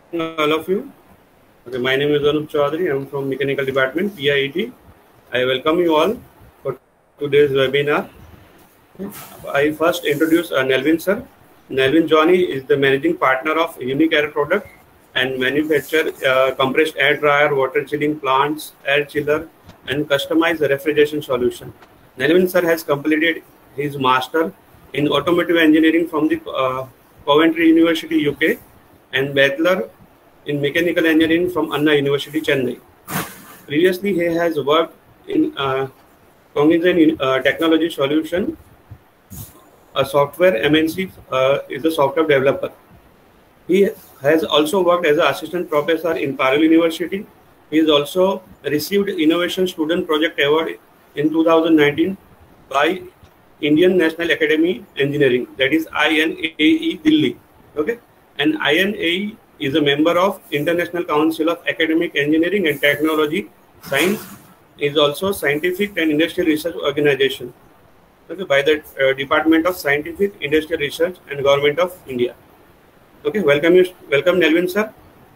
All of you. Okay, my name is Anup Chaudhary. I am from Mechanical Department, PIET. I welcome you all for today's webinar. I first introduce Nelvin sir. Nelvin Johnny is the managing partner of Unique Air Product and manufacture compressed air dryer, water chilling plants, air chiller, and customized refrigeration solution. Nelvin sir has completed his master in automotive engineering from the Coventry University, UK, and bachelor in mechanical engineering from Anna University, Chennai. Previously, he has worked in Cognizant Technology Solution, a software MNC, is a software developer. He has also worked as an assistant professor in Parallel University. He has also received Innovation Student Project Award in 2019 by Indian National Academy Engineering, that is INAE Delhi. Okay, and INAE is a member of International Council of Academic Engineering and Technology Science. Is also Scientific and Industrial Research Organization, okay, by the Department of Scientific Industrial Research and Government of India. Okay, welcome Nelvin sir.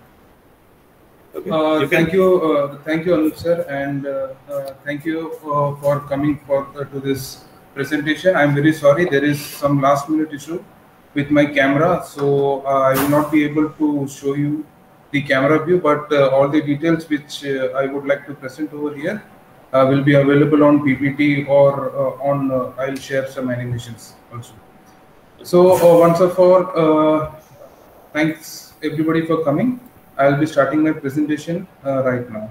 Okay, thank you, Anup sir, and thank you for coming to this presentation. I'm very sorry, there is some last minute issue with my camera, so I will not be able to show you the camera view, but all the details which I would like to present over here will be available on PPT or I'll share some animations also. So once of all, thanks everybody for coming. I'll be starting my presentation right now.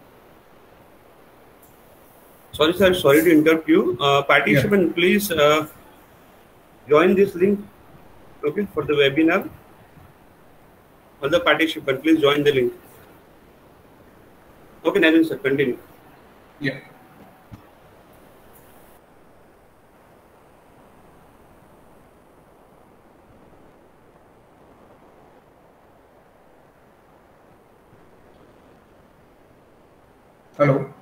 Sorry sir, sorry to interrupt you. Participant, please join this link, okay, for the webinar. All the participants, please join the link. Okay, Nelvin sir, continue. Yeah. Hello.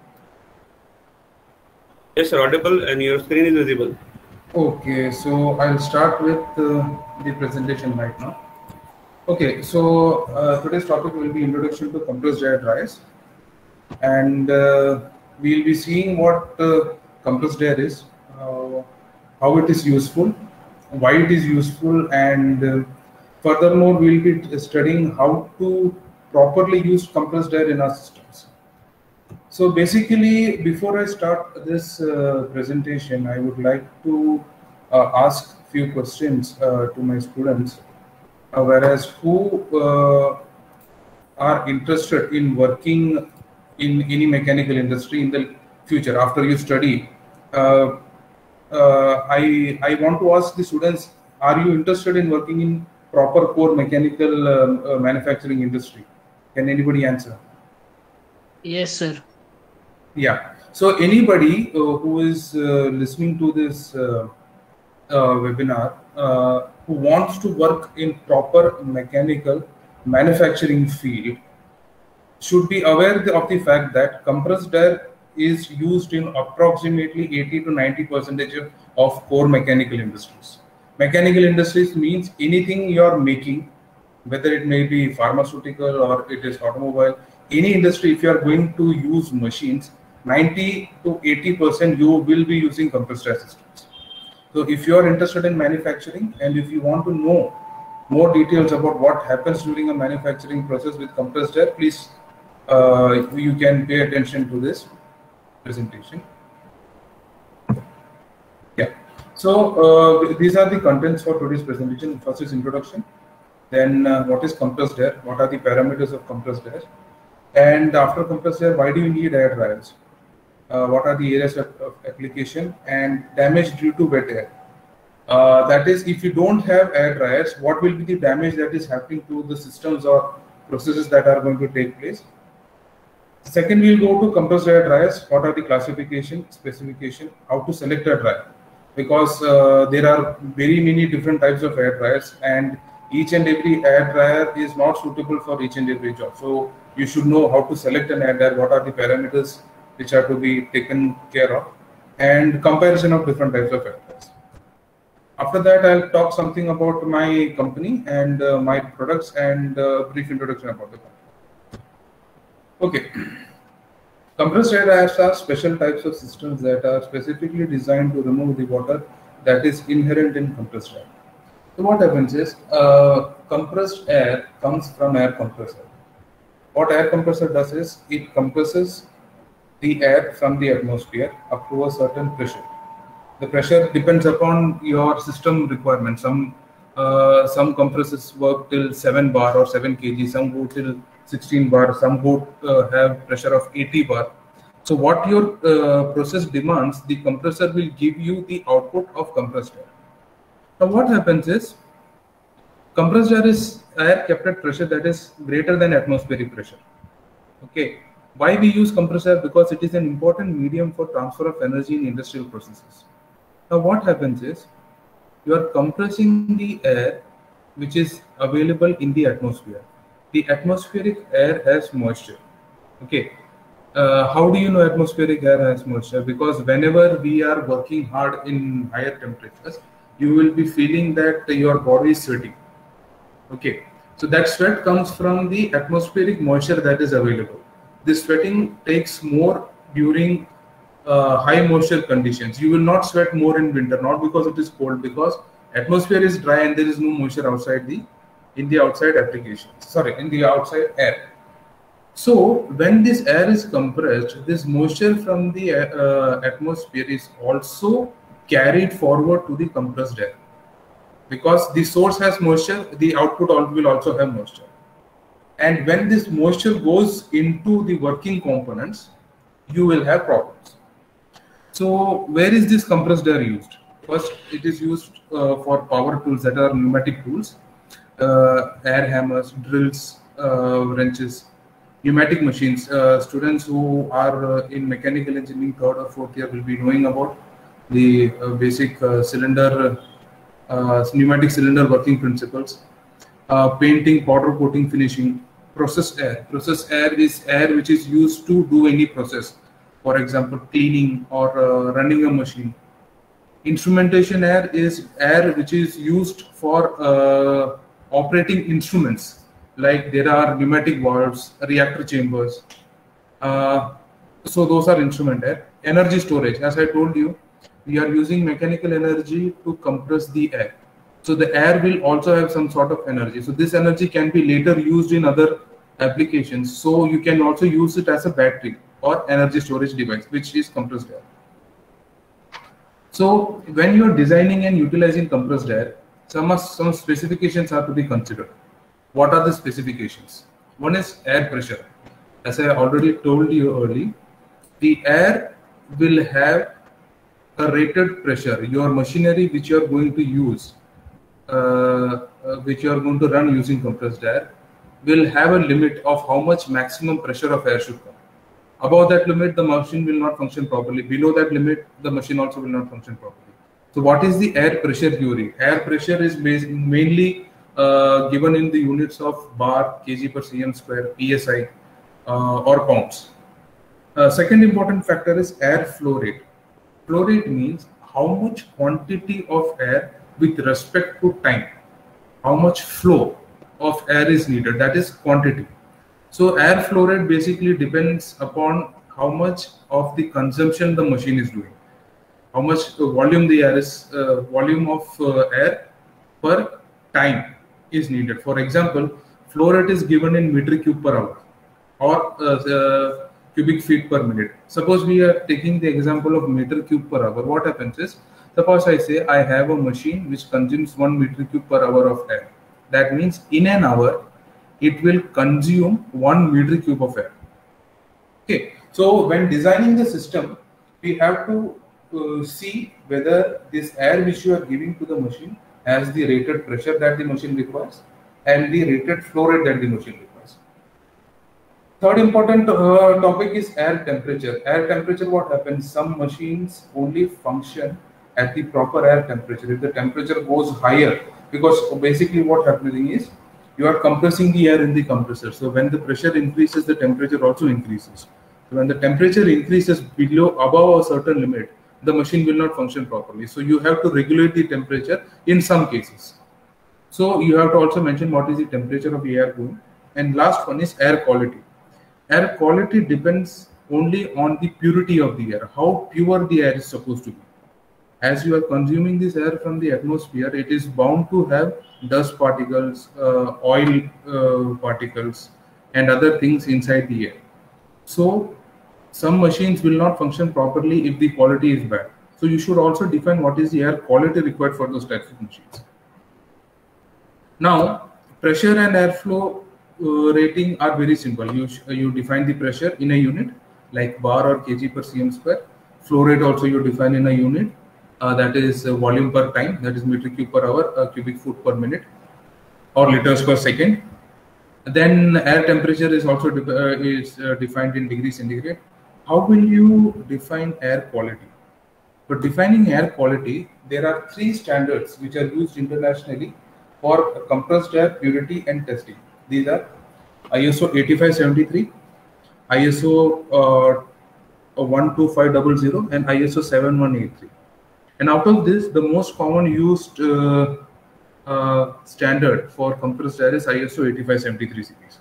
Yes, sir, audible and your screen is visible. Okay, so I'll start with the presentation right now. Okay, so today's topic will be introduction to compressed air dryers, and we'll be seeing what compressed air is, how it is useful, why it is useful, and furthermore we'll be studying how to properly use compressed air in our systems. So basically, before I start this presentation, I would like to ask a few questions to my students, whereas who are interested in working in any mechanical industry in the future after you study. I want to ask the students, are you interested in working in proper core mechanical manufacturing industry? Can anybody answer? Yes, sir. Yeah. So anybody who is listening to this webinar who wants to work in proper mechanical manufacturing field should be aware of the fact that compressed air is used in approximately 80 to 90% of core mechanical industries. Mechanical industries means anything you are making, whether it may be pharmaceutical or it is automobile, any industry, if you are going to use machines, 90 to 80% you will be using compressed air systems. So if you are interested in manufacturing and if you want to know more details about what happens during a manufacturing process with compressed air, please you can pay attention to this presentation. Yeah. So these are the contents for today's presentation. First is introduction, then what is compressed air, what are the parameters of compressed air, and after compressed air, why do you need air dryers? What are the areas of application, and damage due to wet air. That is, if you don't have air dryers, what will be the damage that is happening to the systems or processes that are going to take place. Second, we'll go to compressed air dryers. What are the classification, specification, how to select a dryer, because there are very many different types of air dryers, and each and every air dryer is not suitable for each and every job. So you should know how to select an air dryer, what are the parameters which are to be taken care of, and comparison of different types of air dryers. After that, I'll talk something about my company and my products and brief introduction about the company. Okay. Compressed air airs are special types of systems that are specifically designed to remove the water that is inherent in compressed air. So what happens is compressed air comes from air compressor. What air compressor does is it compresses the air from the atmosphere up to a certain pressure. The pressure depends upon your system requirement. Some compressors work till 7 bar or 7 kg, some go till 16 bar, some go have pressure of 80 bar. So what your process demands, the compressor will give you the output of compressed air. Now what happens is, compressed air is air kept at pressure that is greater than atmospheric pressure. Okay. Why we use compressed air? Because it is an important medium for transfer of energy in industrial processes. Now what happens is, you are compressing the air which is available in the atmosphere. The atmospheric air has moisture. Okay. How do you know atmospheric air has moisture? Because whenever we are working hard in higher temperatures, you will be feeling that your body is sweating. Okay. So that sweat comes from the atmospheric moisture that is available. This sweating takes more during high moisture conditions. You will not sweat more in winter, not because it is cold, because atmosphere is dry and there is no moisture outside in the outside air. So when this air is compressed, this moisture from the atmosphere is also carried forward to the compressed air. Because the source has moisture, the output will also have moisture. And when this moisture goes into the working components, you will have problems. So where is this compressed air used? First, it is used for power tools, that are pneumatic tools, air hammers, drills, wrenches, pneumatic machines. Students who are in mechanical engineering 3rd or 4th year will be knowing about the basic pneumatic cylinder working principles. Painting, powder coating, finishing. Process air. Process air is air which is used to do any process. For example, cleaning or running a machine. Instrumentation air is air which is used for operating instruments. Like there are pneumatic valves, reactor chambers. So those are instrument air. Energy storage. As I told you, we are using mechanical energy to compress the air. So the air will also have some sort of energy. So this energy can be later used in other applications. So you can also use it as a battery or energy storage device, which is compressed air. So when you are designing and utilizing compressed air, some specifications are to be considered. What are the specifications? One is air pressure. As I already told you earlier, the air will have a rated pressure. Your machinery which you are going to use, which you are going to run using compressed air, will have a limit of how much maximum pressure of air should come. Above that limit, the machine will not function properly. Below that limit, the machine also will not function properly. So what is the air pressure theory? Air pressure is mainly given in the units of bar, kg per cm square, psi, or pounds. Second important factor is air flow rate. Flow rate means how much quantity of air with respect to time, how much flow of air is needed, that is quantity. So air flow rate basically depends upon how much of the consumption the machine is doing, how much volume the air is, volume of air per time is needed. For example, flow rate is given in meter cube per hour or cubic feet per minute. Suppose we are taking the example of meter cube per hour. What happens is, suppose I say I have a machine which consumes 1 meter cube per hour of air. That means in an hour, it will consume 1 meter cube of air. Okay. So when designing the system, we have to see whether this air which you are giving to the machine has the rated pressure that the machine requires and the rated flow rate that the machine requires. Third important topic is air temperature. Air temperature, what happens? Some machines only function at the proper air temperature. If the temperature goes higher, because basically what happening is you are compressing the air in the compressor. So when the pressure increases, the temperature also increases. So when the temperature increases above a certain limit, the machine will not function properly. So you have to regulate the temperature in some cases. So you have to also mention what is the temperature of the air going. And last one is air quality. Air quality depends only on the purity of the air, how pure the air is supposed to be. As you are consuming this air from the atmosphere, it is bound to have dust particles, oil particles, and other things inside the air. So some machines will not function properly if the quality is bad. So you should also define what is the air quality required for those types of machines. Now, pressure and airflow rating are very simple. You define the pressure in a unit like bar or kg per cm square. Flow rate also you define in a unit, that is volume per time, that is meter cube per hour, cubic foot per minute, or liters per second. Then air temperature is also defined in degrees centigrade. How will you define air quality? For defining air quality, there are 3 standards which are used internationally for compressed air purity and testing. These are ISO 8573, ISO 12500, and ISO 7183. And out of this, the most common used standard for compressed air is ISO 8573 series.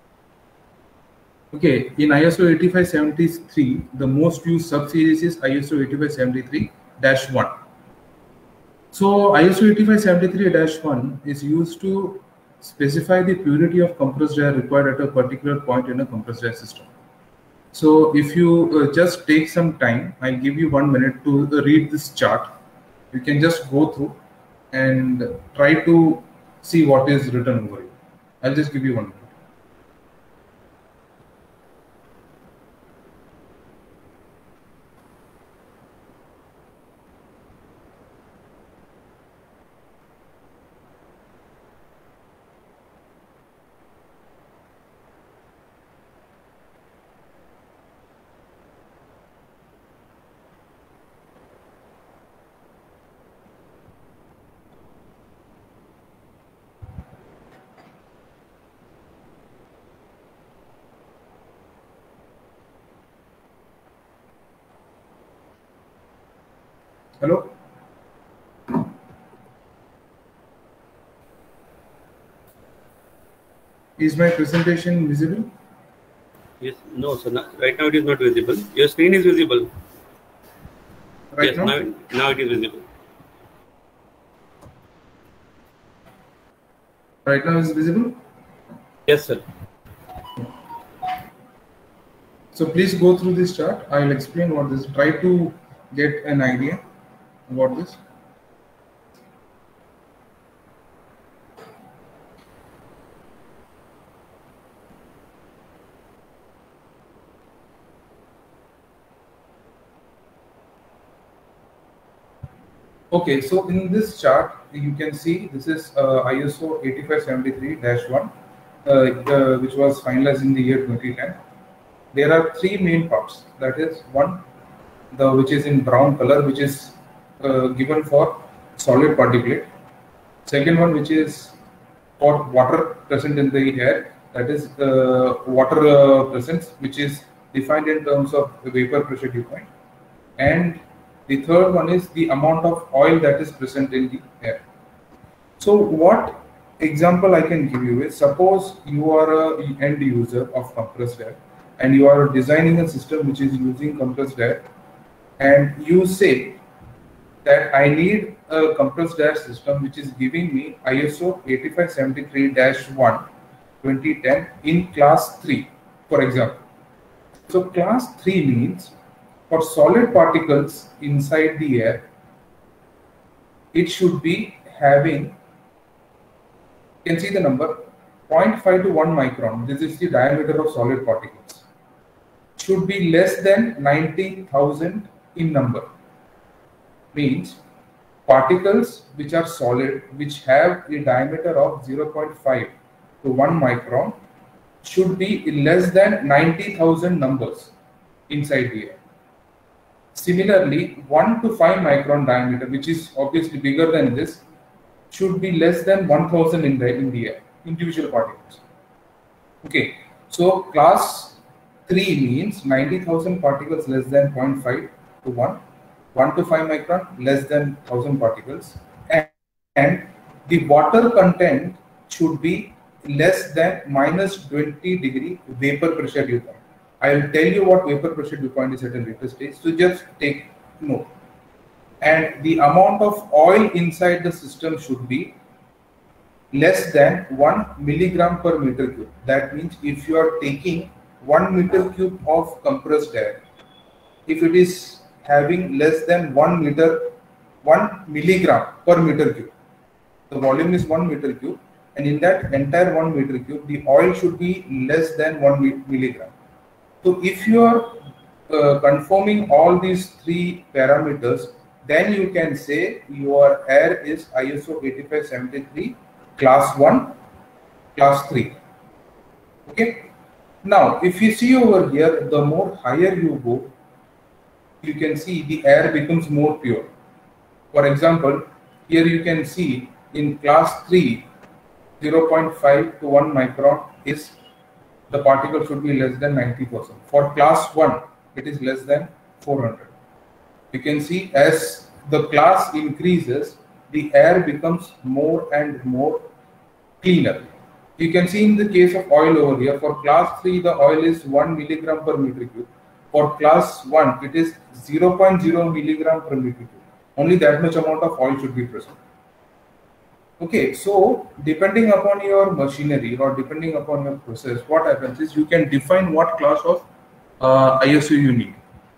Okay, in ISO 8573, the most used sub-series is ISO 8573-1. So ISO 8573-1 is used to specify the purity of compressed air required at a particular point in a compressed air system. So if you just take some time, I'll give you 1 minute to read this chart. You can just go through and try to see what is written over here. I'll just give you 1 minute. Hello? Is my presentation visible? Yes. No, sir. Right now it is not visible. Your screen is visible. Right yes, now? Now it is visible. Right now is visible? Yes, sir. So please go through this chart. I will explain what this. Try to get an idea about this. Okay, so in this chart, you can see this is ISO 8573-1, which was finalized in the year 2010. There are 3 main parts. That is one, which is in brown color, which is given for solid particulate. Second one, which is for water present in the air, that is water presence, which is defined in terms of the vapor pressure dew point. And the third one is the amount of oil that is present in the air. So what example I can give you is, suppose you are an end user of compressed air and you are designing a system which is using compressed air, and you say that I need a compressed air system which is giving me ISO 8573-1 2010 in class 3, for example. So class 3 means for solid particles inside the air, it should be having, you can see the number, 0.5 to 1 micron. This is the diameter of solid particles. Should be less than 90,000 in number. Means particles which are solid, which have a diameter of 0.5 to 1 micron, should be less than 90,000 numbers inside the air. Similarly, 1 to 5 micron diameter, which is obviously bigger than this, should be less than 1000 in the air, individual particles. Okay, so class 3 means 90,000 particles less than 0.5 to 1, 1 to 5 micron, less than 1000 particles, and the water content should be less than -20 degree vapor pressure dew point. I will tell you what vapor pressure dew point is at a later stage, so just take note. And the amount of oil inside the system should be less than 1 milligram per meter cube. That means if you are taking 1 meter cube of compressed air, if it is having less than 1 milligram per meter cube, the volume is 1 meter cube, and in that entire 1 meter cube, the oil should be less than 1 milligram. So if you are conforming all these three parameters, then you can say your air is ISO 8573 class 1, class 3. Okay. Now, if you see over here, the more higher you go, you can see the air becomes more pure. For example, here you can see in class 3, 0.5 to 1 micron is the particle should be less than 90%. For class 1, it is less than 400. You can see as the class increases, the air becomes more and more cleaner. You can see in the case of oil over here, for class 3, the oil is 1 milligram per meter cube. For class 1, it is 0.0 milligram per meter cube. Only that much amount of oil should be present. Okay, so depending upon your machinery or depending upon your process, what happens is you can define what class of ISO you need.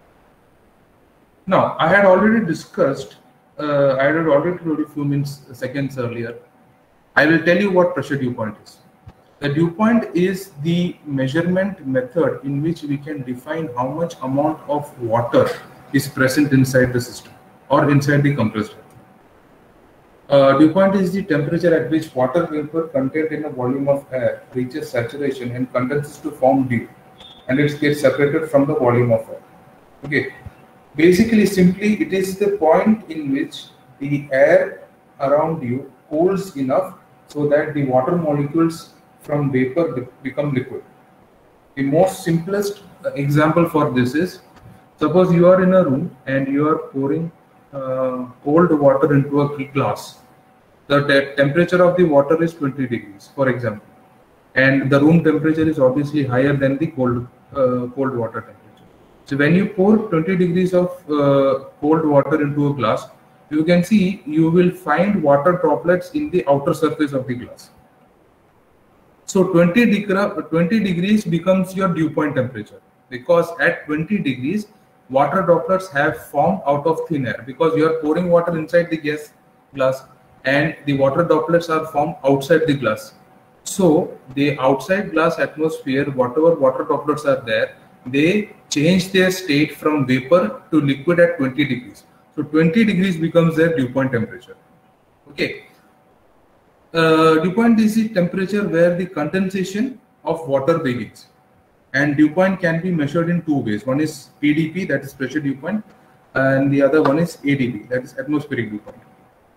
Now, I had already discussed, I had already told you a few seconds earlier. I will tell you what pressure dew point is. The dew point is the measurement method in which we can define how much amount of water is present inside the system or inside the compressed air. Dew point is the temperature at which water vapor contained in a volume of air reaches saturation and condenses to form dew, and it gets separated from the volume of air. Okay. Basically, simply, it is the point in which the air around you cools enough so that the water molecules from vapor become liquid. The most simplest example for this is, suppose you are in a room and you are pouring cold water into a glass. The temperature of the water is 20 degrees, for example, and the room temperature is obviously higher than the cold water temperature. So when you pour 20 degrees of cold water into a glass, you can see you will find water droplets in the outer surface of the glass. So 20 degrees becomes your dew point temperature, because at 20 degrees, water droplets have formed out of thin air, because you are pouring water inside the glass and the water droplets are formed outside the glass. So the outside glass atmosphere, whatever water droplets are there, they change their state from vapor to liquid at 20 degrees. So 20 degrees becomes their dew point temperature. Okay. Dew point is the temperature where the condensation of water begins. And dew point can be measured in two ways. One is PDP, that is pressure dew point, and the other one is ADP, that is atmospheric dew point.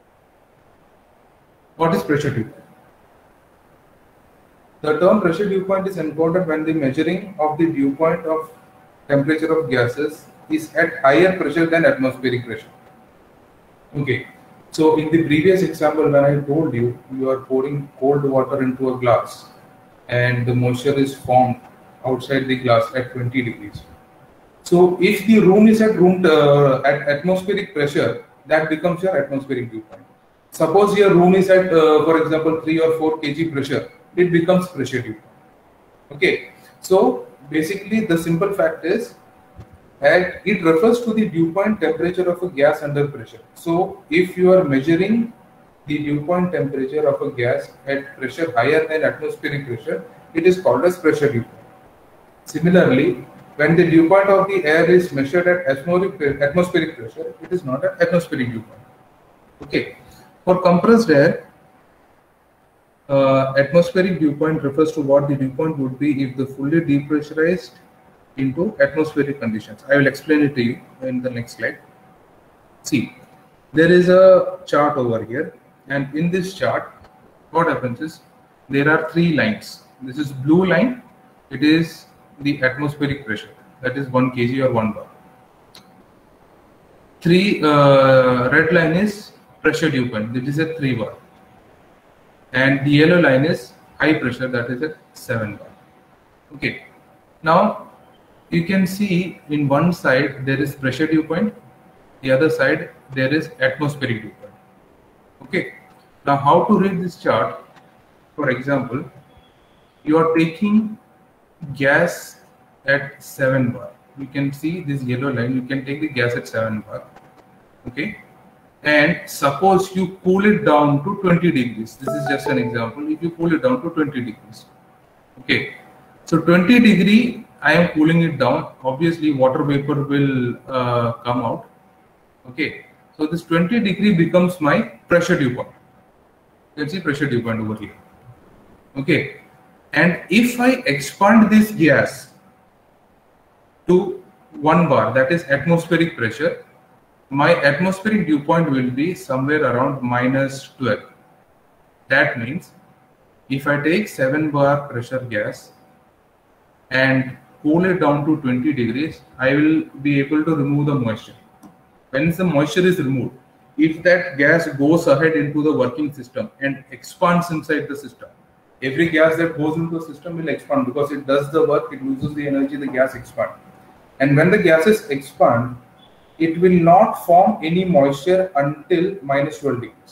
What is pressure dew point? The term pressure dew point is encoded when the measuring of the dew point of temperature of gases is at higher pressure than atmospheric pressure. Okay. So in the previous example, when I told you, you are pouring cold water into a glass and the moisture is formed outside the glass at 20 degrees. So if the room is at atmospheric pressure, that becomes your atmospheric dew point. Suppose your room is at, for example, 3 or 4 kg pressure, it becomes pressure dew point. Okay. So basically the simple fact is, and it refers to the dew point temperature of a gas under pressure. So if you are measuring the dew point temperature of a gas at pressure higher than atmospheric pressure, it is called as pressure dew point. Similarly, when the dew point of the air is measured at atmospheric pressure, it is not an atmospheric dew point. Okay. For compressed air, atmospheric dew point refers to what the dew point would be if the fully depressurized into atmospheric conditions. I will explain it to you in the next slide. See, there is a chart over here, and in this chart, what happens is there are 3 lines. This is blue line, it is the atmospheric pressure, that is 1 kg or 1 bar. red line is pressure dew point, that is at 3 bar, and the yellow line is high pressure, that is at 7 bar. Okay, now you can see in one side there is pressure dew point, the other side there is atmospheric dew point. Okay, now how to read this chart? For example, you are taking gas at 7 bar. You can see this yellow line, you can take the gas at 7 bar. Okay, and suppose you cool it down to 20 degrees. This is just an example. If you cool it down to 20 degrees. Okay, so 20 degree, I am cooling it down. Obviously, water vapor will come out. Okay, so this 20 degree becomes my pressure dew point. Let's see pressure dew point over here. Okay, and if I expand this gas to 1 bar, that is atmospheric pressure, my atmospheric dew point will be somewhere around -12. That means if I take 7 bar pressure gas and cool it down to 20 degrees, I will be able to remove the moisture. When the moisture is removed, if that gas goes ahead into the working system and expands inside the system, every gas that goes into the system will expand because it does the work, it loses the energy, the gas expands. And when the gases expand, it will not form any moisture until -12 degrees.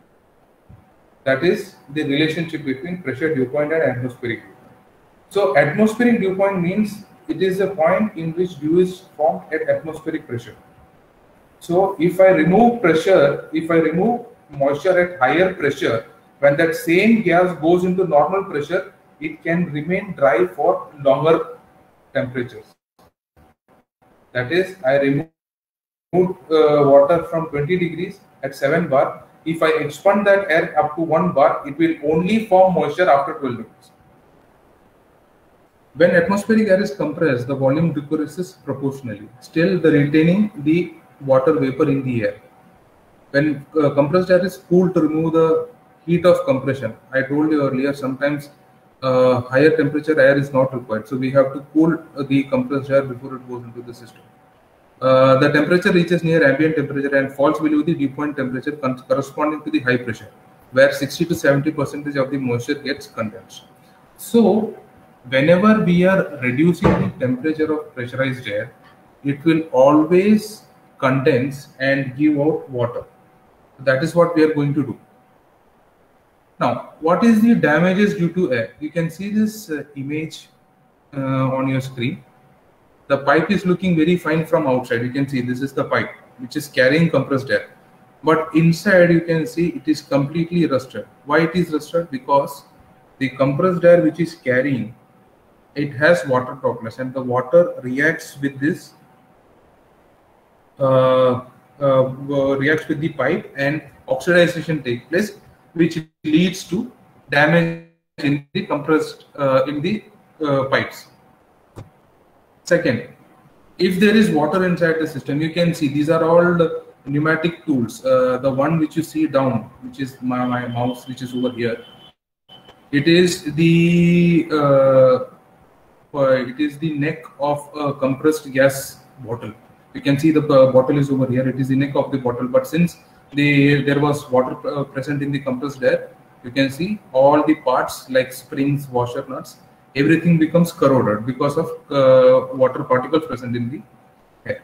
That is the relationship between pressure dew point and atmospheric dew point. So atmospheric dew point means it is a point in which dew is formed at atmospheric pressure. So if I remove pressure, if I remove moisture at higher pressure, when that same gas goes into normal pressure, it can remain dry for longer temperatures. That is, I remove water from 20 degrees at 7 bar. If I expand that air up to 1 bar, it will only form moisture after 12 degrees. When atmospheric air is compressed, the volume decreases proportionally, still retaining the water vapor in the air. When compressed air is cooled to remove the heat of compression, I told you earlier, sometimes higher temperature air is not required. So we have to cool the compressed air before it goes into the system. The temperature reaches near ambient temperature and falls below the dew point temperature corresponding to the high pressure, where 60 to 70% of the moisture gets condensed. So whenever we are reducing the temperature of pressurized air, it will always condense and give out water. That is what we are going to do. Now, what is the damages due to air? You can see this image on your screen. The pipe is looking very fine from outside. You can see this is the pipe which is carrying compressed air. But inside you can see it is completely rusted. Why it is rusted? Because the compressed air which is carrying, it has water droplets and the water reacts with this, reacts with the pipe and oxidization takes place, which leads to damage in the compressed, pipes. Second, if there is water inside the system, you can see these are all the pneumatic tools. The one which you see down, which is my mouse, which is over here, it is the neck of a compressed gas bottle. You can see the bottle is over here. It is the neck of the bottle. But since there was water present in the compressed air, you can see all the parts like springs, washer nuts, everything becomes corroded because of water particles present in the air.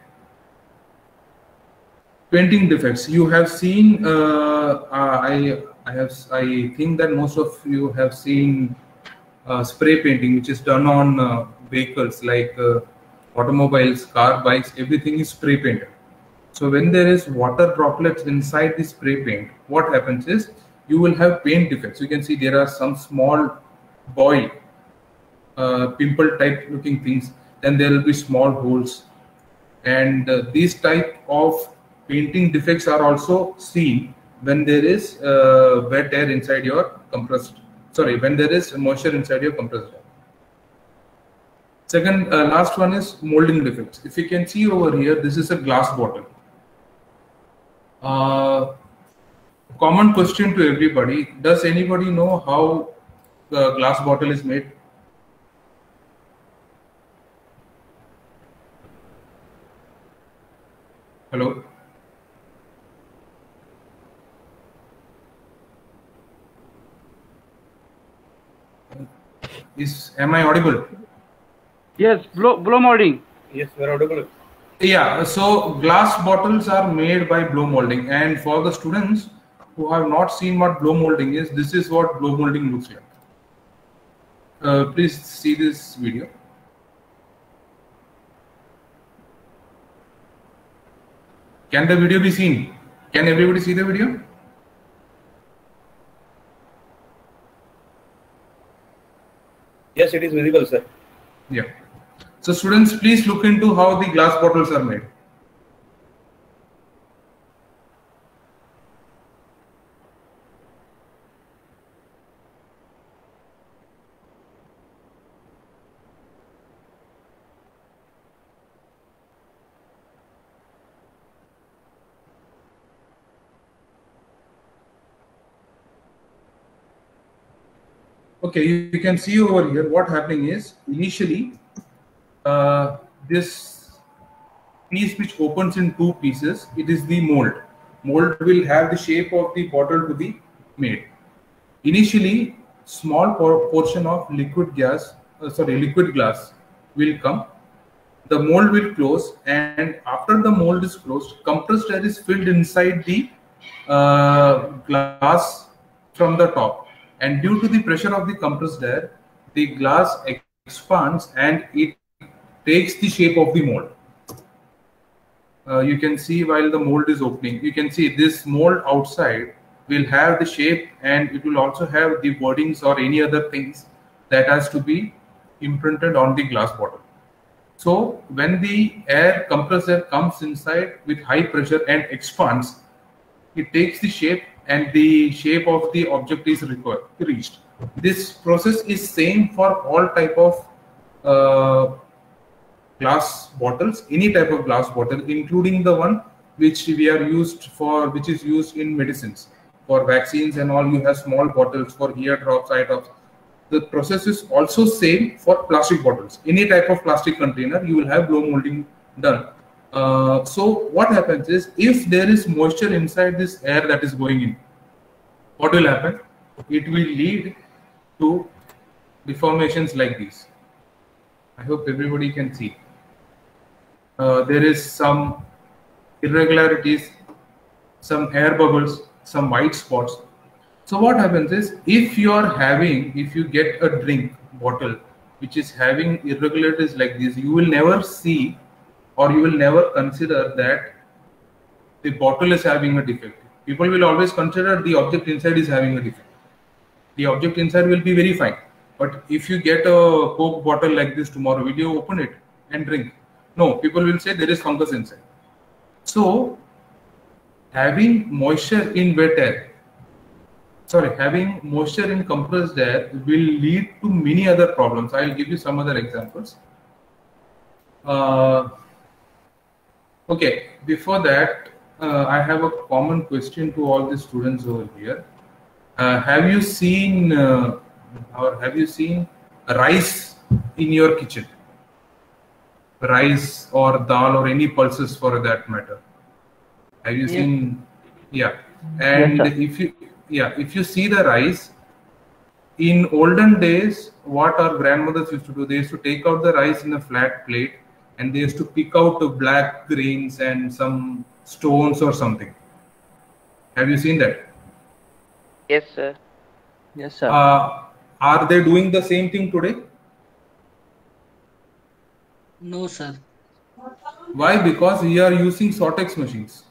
Painting defects. You have seen. I think that most of you have seen spray painting, which is done on vehicles like automobiles, car, bikes. Everything is spray painted. So when there is water droplets inside the spray paint, what happens is you will have paint defects. You can see there are some small boil, pimple type looking things. Then there will be small holes, and these type of painting defects are also seen when there is wet air inside your compressed. Sorry, when there is moisture inside your compressed air. Second, last one is molding defects. If you can see over here, this is a glass bottle. Common question to everybody: does anybody know how the glass bottle is made? Hello? Am I audible? Yes, blow molding. Yes, we are audible. Yeah, so glass bottles are made by blow molding, and for the students who have not seen what blow molding is, this is what blow molding looks like. Please see this video. Can the video be seen? Can everybody see the video? Yes, it is visible, sir. Yeah. So students, please look into how the glass bottles are made. Okay, you can see over here what happening is initially this piece which opens in two pieces, it is the mold. Mold will have the shape of the bottle to be made. Initially, small portion of liquid glass will come. The mold will close, and after the mold is closed, compressed air is filled inside the glass from the top. And due to the pressure of the compressed air, the glass expands and it takes the shape of the mold. You can see while the mold is opening, you can see this mold outside will have the shape, and it will also have the wordings or any other things that has to be imprinted on the glass bottle. So when the compressed air comes inside with high pressure and expands, it takes the shape and the shape of the object is reached. This process is same for all type of glass bottles, any type of glass bottle, including the one which is used in medicines. For vaccines and all, you have small bottles for ear drops, eye drops. The process is also same for plastic bottles. Any type of plastic container, you will have blow molding done. So what happens is, if there is moisture inside this air that is going in, what will happen? It will lead to deformations like these. I hope everybody can see. There is some irregularities, some air bubbles, some white spots. So what happens is, if you get a drink bottle which is having irregularities like this, you will never see, or you will never consider that the bottle is having a defect. People will always consider the object inside is having a defect. The object inside will be very fine. But if you get a Coke bottle like this tomorrow, will you open it and drink? No, people will say there is fungus inside. So having moisture in compressed air will lead to many other problems. I will give you some other examples. Okay, before that, I have a common question to all the students over here. Have you seen rice in your kitchen? Rice or dal or any pulses for that matter. Have you seen? Yeah. And Yes, if you see the rice, in olden days, what our grandmothers used to do, they used to take out the rice in a flat plate and they used to pick out the black grains and some stones or something. Have you seen that? Yes, sir. yes, sir. Are they doing the same thing today? No, sir. Why? Because we are using Sortex machines.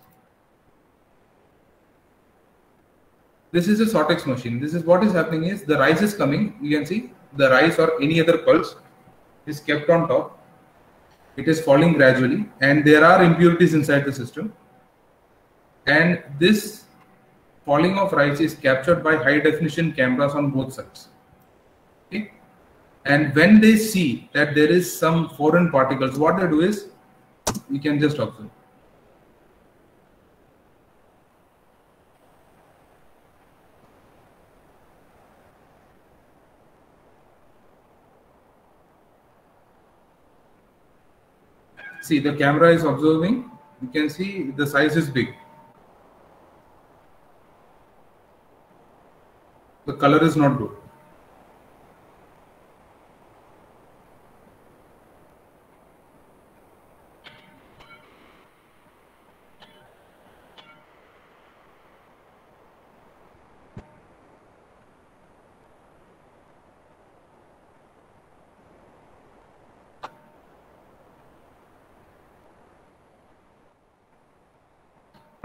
This is a Sortex machine. This is what is happening is, the rice is coming. You can see the rice or any other pulse is kept on top. It is falling gradually, and there are impurities inside the system. And this falling of rice is captured by high definition cameras on both sides. Okay? And when they see that there is some foreign particles, what they do is, you can just observe. See, the camera is observing. You can see the size is big. The color is not good.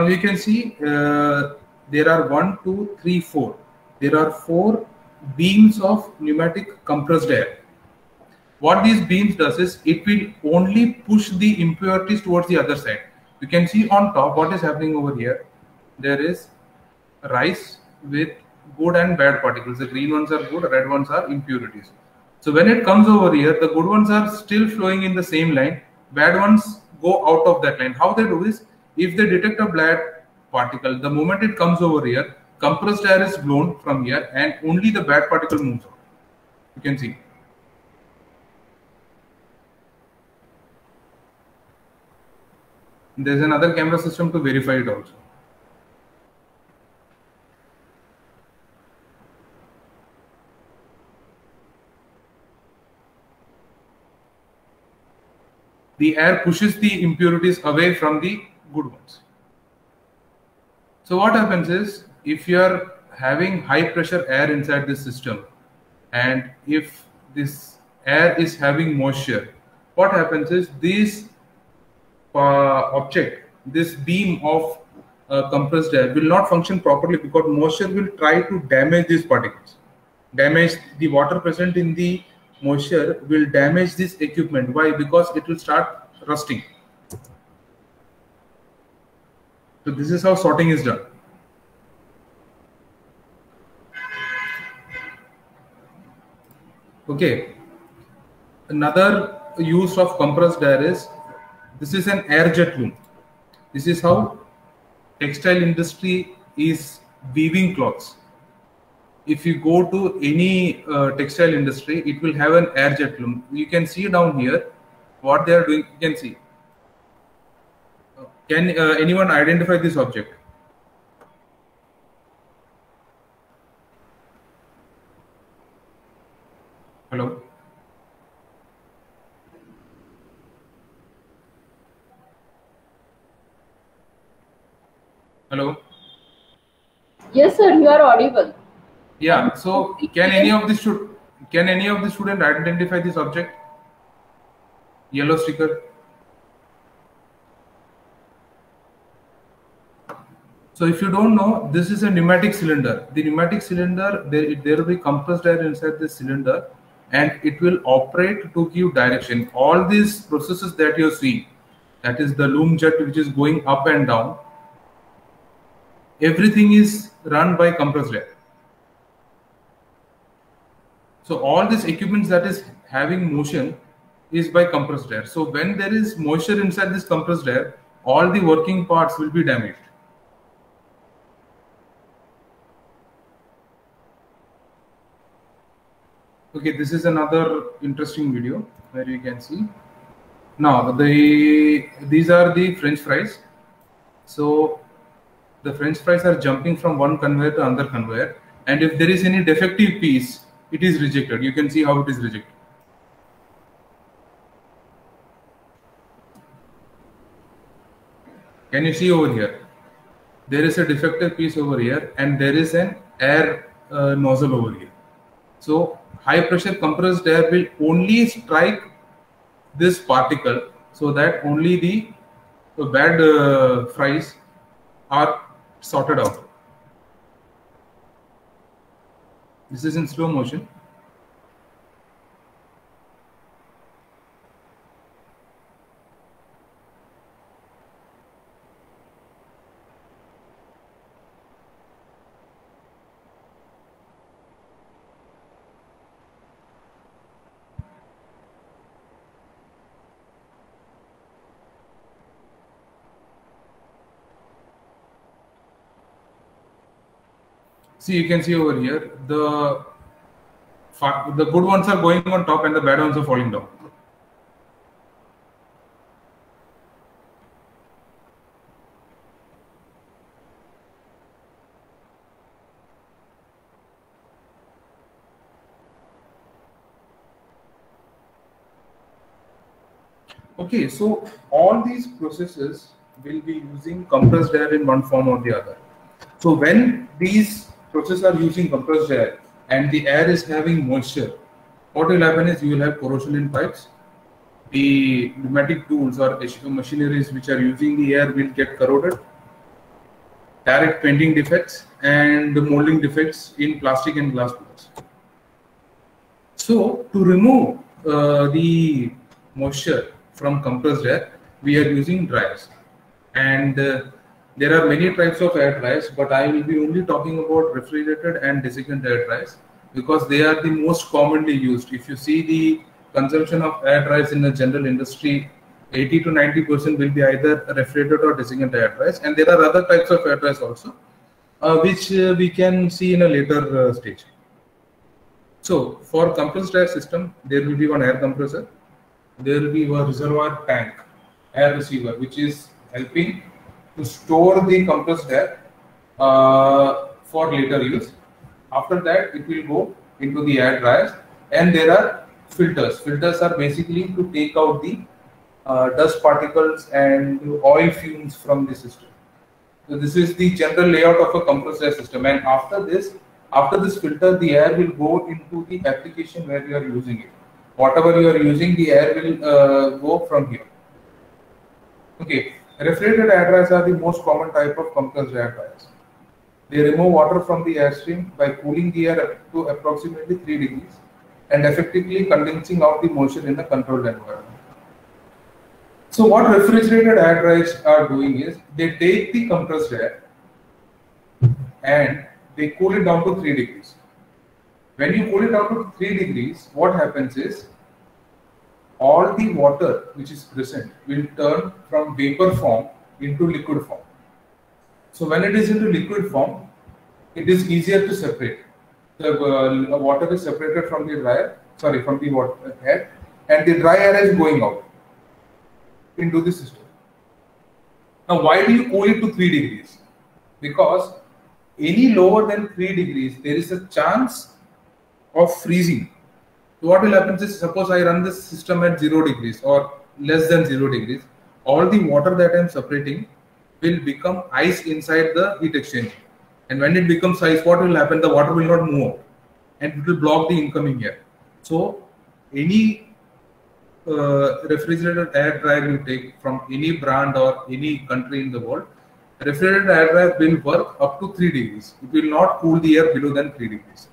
you can see there are 1, 2, 3, 4. There are 4 beams of pneumatic compressed air. What these beams does is it will only push the impurities towards the other side. You can see on top what is happening over here. There is rice with good and bad particles. The green ones are good, red ones are impurities. So when it comes over here, the good ones are still flowing in the same line. Bad ones go out of that line. How they do is, if they detect a bad particle, the moment it comes over here, compressed air is blown from here and only the bad particle moves out. You can see. There's another camera system to verify it also. The air pushes the impurities away from the good ones. So what happens is, if you are having high pressure air inside this system, and if this air is having moisture, what happens is this object, this beam of compressed air will not function properly because moisture will try to damage these particles. Damage the water present in the moisture will damage this equipment. Why? Because it will start rusting. So this is how sorting is done. Okay. Another use of compressed air is, this is an air jet loom. This is how textile industry is weaving cloths. If you go to any textile industry, it will have an air jet loom. You can see down here what they are doing. You can see. Can anyone identify this object? Hello? Hello? Yes, sir, you are audible. Yeah, so can any of the student identify this object? Yellow sticker. So if you don't know, this is a pneumatic cylinder. The pneumatic cylinder, there will be compressed air inside this cylinder and it will operate to give direction. All these processes that you see, that is the loom jet which is going up and down, everything is run by compressed air. So all this equipment that is having motion is by compressed air. So when there is moisture inside this compressed air, all the working parts will be damaged. Okay, this is another interesting video where you can see. Now these are the French fries. So the French fries are jumping from one conveyor to another conveyor, and if there is any defective piece, it is rejected. You can see how it is rejected. Can you see over here? There is a defective piece over here and there is an air nozzle over here. So high pressure compressed air will only strike this particle so that only the bad fries are sorted out. This is in slow motion. See, you can see over here, the good ones are going on top and the bad ones are falling down. Okay, so all these processes will be using compressed air in one form or the other. So when these processes are using compressed air and the air is having moisture, what will happen is you will have corrosion in pipes. The pneumatic tools or machineries which are using the air will get corroded. direct painting defects, and molding defects in plastic and glass products. So to remove the moisture from compressed air, we are using dryers, and there are many types of air dryers, but I will be only talking about refrigerated and desiccant air dryers because they are the most commonly used. If you see the consumption of air dryers in the general industry, 80 to 90% will be either refrigerated or desiccant air dryers, and there are other types of air dryers also, which we can see in a later stage. So for compressed air system, there will be one air compressor, there will be a reservoir tank, air receiver, which is helping to store the compressed air for later use. After that, it will go into the air dryers, and there are filters. Filters are basically to take out the dust particles and oil fumes from the system. So this is the general layout of a compressed air system, and after this filter, the air will go into the application where you are using it. Whatever you are using, the air will go from here. Okay, refrigerated air dryers are the most common type of compressed air dryers. They remove water from the airstream by cooling the air up to approximately 3 degrees and effectively condensing out the moisture in a controlled environment. So what refrigerated air dryers are doing is they take the compressed air and they cool it down to 3 degrees. When you cool it down to 3 degrees, what happens is all the water which is present will turn from vapor form into liquid form. So when it is into liquid form, it is easier to separate. The water is separated from the dryer, from the water air, and the dry air is going out into the system. Now, why do you cool it to 3 degrees? Because any lower than 3 degrees, there is a chance of freezing. So what will happen is, suppose I run this system at 0 degrees or less than 0 degrees, all the water that I am separating will become ice inside the heat exchanger. And when it becomes ice, what will happen? The water will not move out and it will block the incoming air. So any refrigerated air dryer you take from any brand or any country in the world, refrigerated air dryer will work up to 3 degrees. It will not cool the air below than 3 degrees.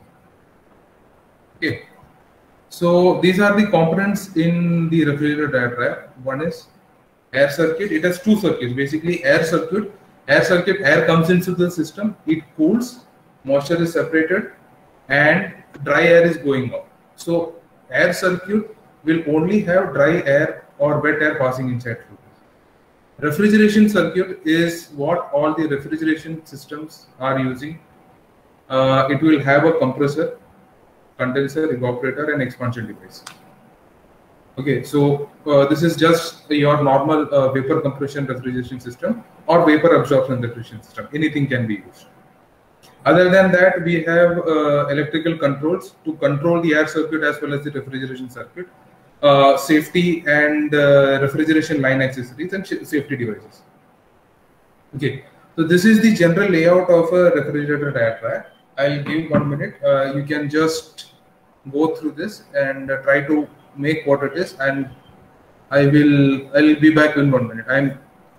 Okay. So these are the components in the refrigerated air dryer. One is air circuit. It has two circuits. Basically, air circuit, air comes into the system, it cools, moisture is separated, and dry air is going out. So air circuit will only have dry air or wet air passing inside. Refrigeration circuit is what all the refrigeration systems are using. It will have a compressor, condenser, evaporator, and expansion device. Okay, so this is just your normal vapor compression refrigeration system or vapor absorption refrigeration system. Anything can be used. Other than that, we have electrical controls to control the air circuit as well as the refrigeration circuit, safety and refrigeration line accessories and safety devices. Okay, so this is the general layout of a refrigerated air dryer. I'll give 1 minute. You can just go through this and try to make what it is, and I'll be back in 1 minute.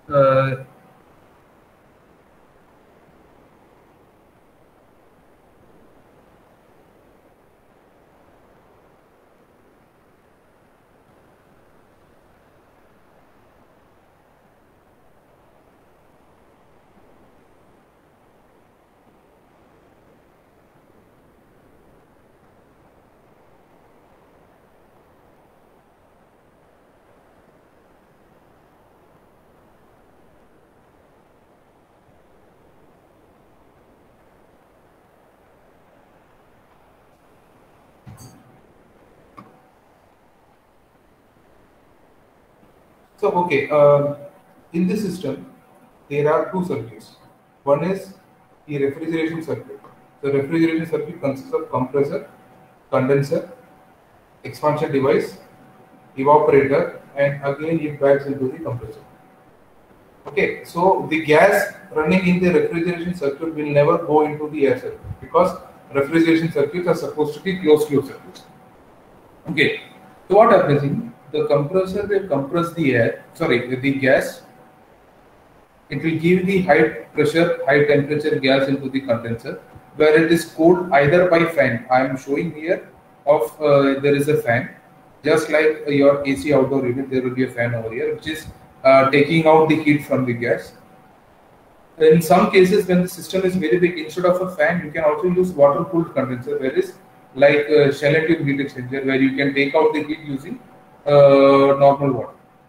So, okay, in this system, there are two circuits. One is the refrigeration circuit. The refrigeration circuit consists of compressor, condenser, expansion device, evaporator, and again it backs into the compressor. Okay, so the gas running in the refrigeration circuit will never go into the air circuit because refrigeration circuits are supposed to be closed loop circuits. Okay, so what happens is the compressor will compress the gas it will give the high pressure, high temperature gas into the condenser, where it is cooled either by fan. I am showing here of there is a fan, just like your AC outdoor unit. There will be a fan over here, which is taking out the heat from the gas. In some cases, when the system is very big, instead of a fan, you can also use water-cooled condenser, where is like shell and tube heat exchanger, where you can take out the heat using normal water.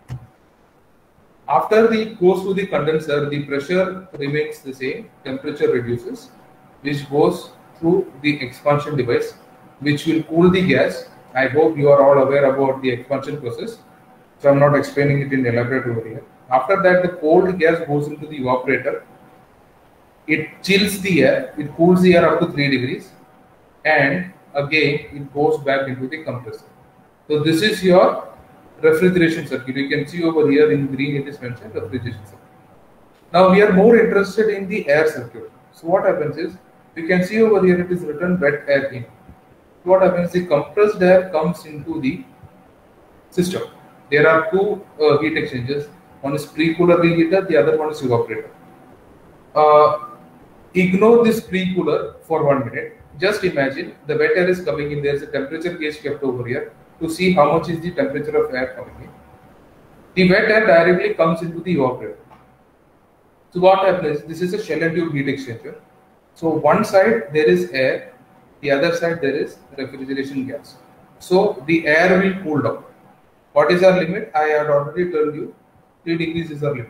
After it goes to the condenser, the pressure remains the same, temperature reduces, which goes through the expansion device, which will cool the gas. I hope you are all aware about the expansion process, so I'm not explaining it in elaborate over here. After that, the cold gas goes into the evaporator. It chills the air, it cools the air up to 3 degrees, and again it goes back into the compressor. So this is your refrigeration circuit. You can see over here in green it is mentioned refrigeration circuit. Now we are more interested in the air circuit. So what happens is, you can see over here it is written wet air in. What happens, the compressed air comes into the system. There are two heat exchangers. One is pre-cooler reheater, the other one is evaporator. Ignore this pre-cooler for 1 minute. Just imagine the wet air is coming in. There is a temperature gauge kept over here to see how much is the temperature of air coming in. The wet air directly comes into the evaporator. So what happens? This is a shell and tube heat exchanger. So one side there is air, the other side there is refrigeration gas. So the air will cool down. What is our limit? I had already told you 3 degrees is our limit.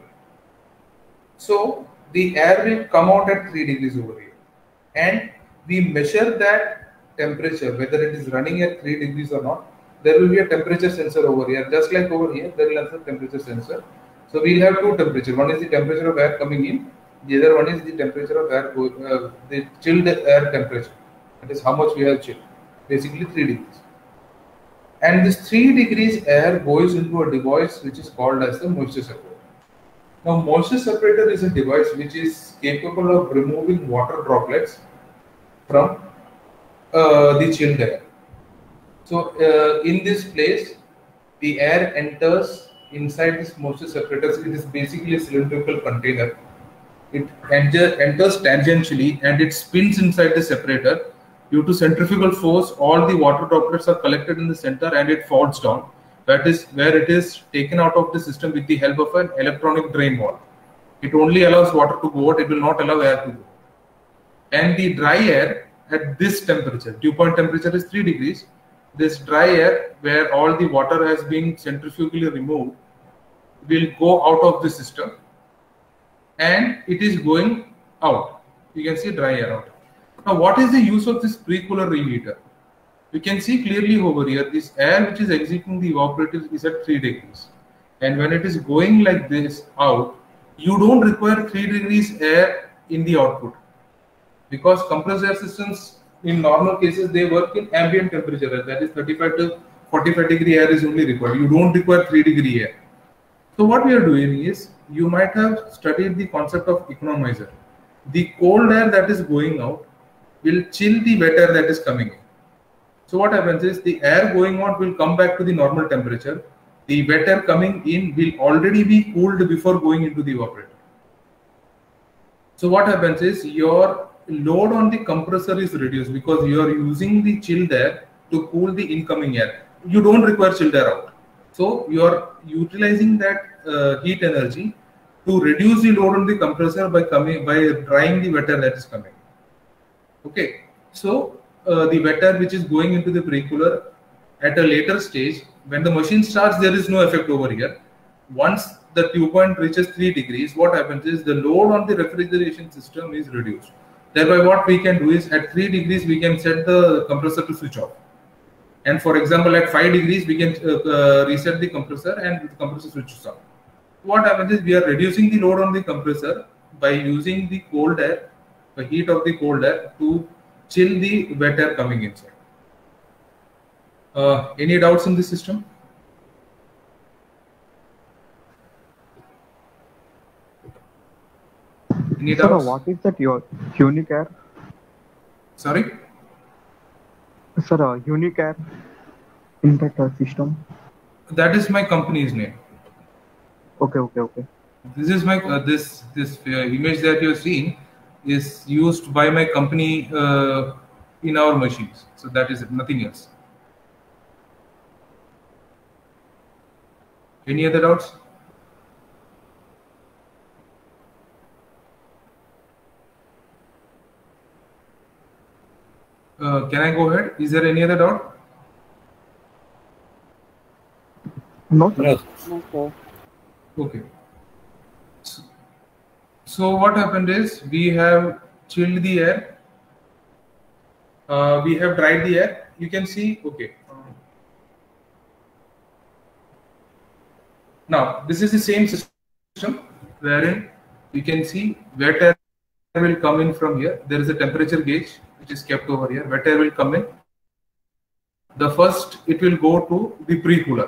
So the air will come out at 3 degrees over here, and we measure that temperature, whether it is running at 3 degrees or not. There will be a temperature sensor over here, just like over here there will be a temperature sensor. So we will have two temperatures. One is the temperature of air coming in, the other one is the temperature of air, the chilled air temperature. That is how much we have chilled, basically 3 degrees. And this 3 degrees air goes into a device which is called as the moisture separator. Now, moisture separator is a device which is capable of removing water droplets from the chilled air. So, in this place, the air enters inside this moisture separator. It is basically a cylindrical container. It enters tangentially and it spins inside the separator. Due to centrifugal force, all the water droplets are collected in the center and it falls down. That is where it is taken out of the system with the help of an electronic drain valve. It only allows water to go out, it will not allow air to go. And the dry air at this temperature, dew point temperature is 3 degrees. This dry air, where all the water has been centrifugally removed, will go out of the system and it is going out. You can see dry air out. Now, what is the use of this pre-cooler reheater? You can see clearly over here, this air which is exiting the evaporator is at 3 degrees. And when it is going like this out, you don't require 3 degrees air in the output. Because compressed air systems, in normal cases, they work in ambient temperature. That is 35 to 45 degree air is only required. You don't require 3 degree air. So what we are doing is, you might have studied the concept of economizer. The cold air that is going out will chill the wet air that is coming in. So what happens is, the air going out will come back to the normal temperature. The wet air coming in will already be cooled before going into the evaporator. So what happens is, your load on the compressor is reduced because you are using the chilled air to cool the incoming air. You don't require chilled air out. So you are utilizing that heat energy to reduce the load on the compressor by drying the wet air that is coming. Okay, so the wet air which is going into the pre-cooler at a later stage, when the machine starts, there is no effect over here. Once the dew point reaches 3 degrees, what happens is, the load on the refrigeration system is reduced. Thereby what we can do is, at 3 degrees we can set the compressor to switch off. And for example, at 5 degrees we can reset the compressor and the compressor switches off. What happens is, we are reducing the load on the compressor by using the cold air, the heat of the cold air, to chill the wet air coming inside. Any doubts in this system? Any doubts? Sir, what is that your unique air? Sorry? Sir, unique air in that system? That is my company's name. Okay. This is my this image that you're seeing is used by my company in our machines. So that is it, nothing else. Any other doubts? Can I go ahead? Is there any other doubt? No, sir. Yes. No, sir. Okay. So what happened is we have chilled the air. We have dried the air. You can see. Okay. Now this is the same system wherein you can see wet air will come in from here. There is a temperature gauge which is kept over here. Wet air will come in. The first it will go to the pre-cooler.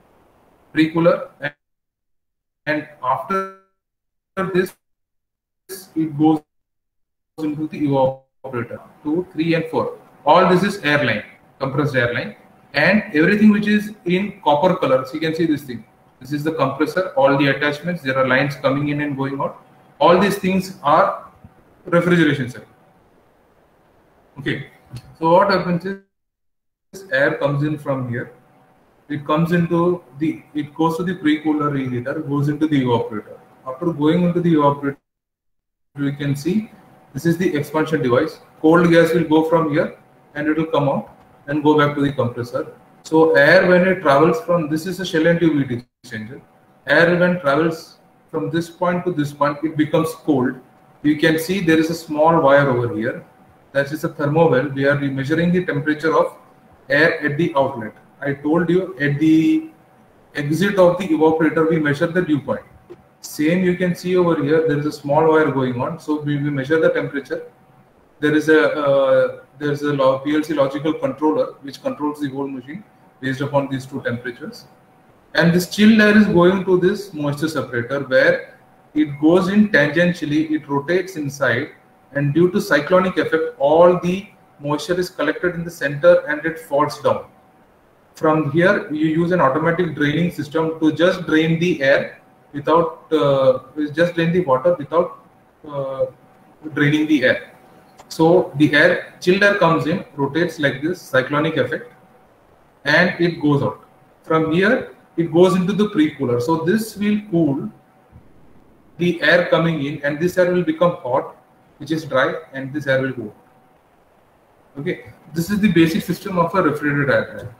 And after this it goes into the evaporator. 2, 3 and 4. All this is air line, compressed air line, and everything which is in copper color. So you can see this thing. This is the compressor, all the attachments, there are lines coming in and going out. All these things are refrigeration cell. Okay, so what happens is air comes in from here. It comes into it goes to the pre-cooler reheater, goes into the evaporator. After going into the evaporator, you can see this is the expansion device. Cold gas will go from here and it will come out and go back to the compressor. So air, when it travels from, this is a shell and tube heat exchanger. Air when travels from this point to this point, it becomes cold. You can see there is a small wire over here. That is a thermo well. We are measuring the temperature of air at the outlet. I told you at the exit of the evaporator, we measure the dew point. Same you can see over here, there is a small wire going on. So we measure the temperature. There is a PLC logical controller which controls the whole machine based upon these two temperatures. And this chilled air is going to this moisture separator where it goes in tangentially, it rotates inside, and due to cyclonic effect, all the moisture is collected in the center and it falls down. From here, you use an automatic draining system to just drain the air without, just drain the water without draining the air. So the air, chilled air comes in, rotates like this, cyclonic effect, and it goes out. From here, it goes into the pre-cooler. So this will cool the air coming in, and this air will become hot, which is dry, and this air will go. Okay, this is the basic system of a refrigerated air.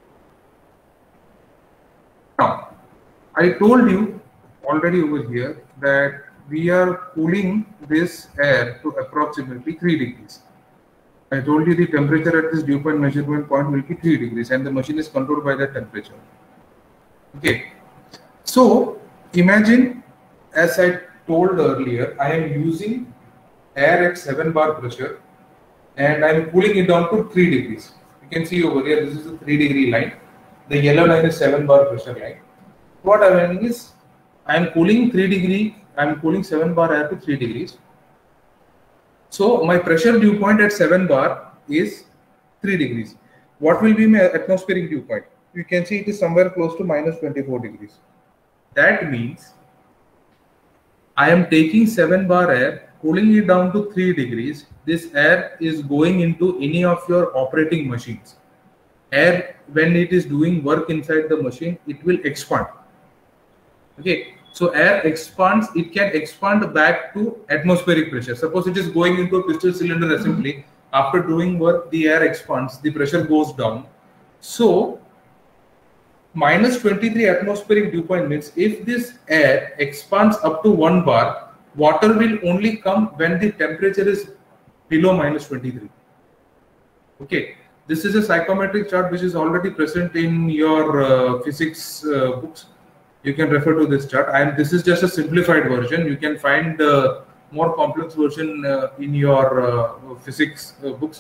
Now, I told you already over here that we are cooling this air to approximately 3 degrees. I told you the temperature at this dew point measurement point will be 3 degrees and the machine is controlled by that temperature. Okay, so imagine, as I told earlier, I am using air at 7 bar pressure and I am cooling it down to 3 degrees. You can see over here, this is a 3 degree line. The yellow line is 7 bar pressure line. What I am doing is, I am cooling 3 degree, I am cooling 7 bar air to 3 degrees. So my pressure dew point at 7 bar is 3 degrees. What will be my atmospheric dew point? You can see it is somewhere close to minus 24 degrees. That means I am taking 7 bar air, cooling it down to 3 degrees. This air is going into any of your operating machines. Air, when it is doing work inside the machine, it will expand. Okay, so air expands, it can expand back to atmospheric pressure. Suppose it is going into a pistol cylinder assembly. After doing work, the air expands, the pressure goes down. So minus 23 atmospheric dew point means if this air expands up to 1 bar, water will only come when the temperature is below minus 23. Okay, this is a psychometric chart which is already present in your physics books. You can refer to this chart. This is just a simplified version. You can find more complex version in your physics books,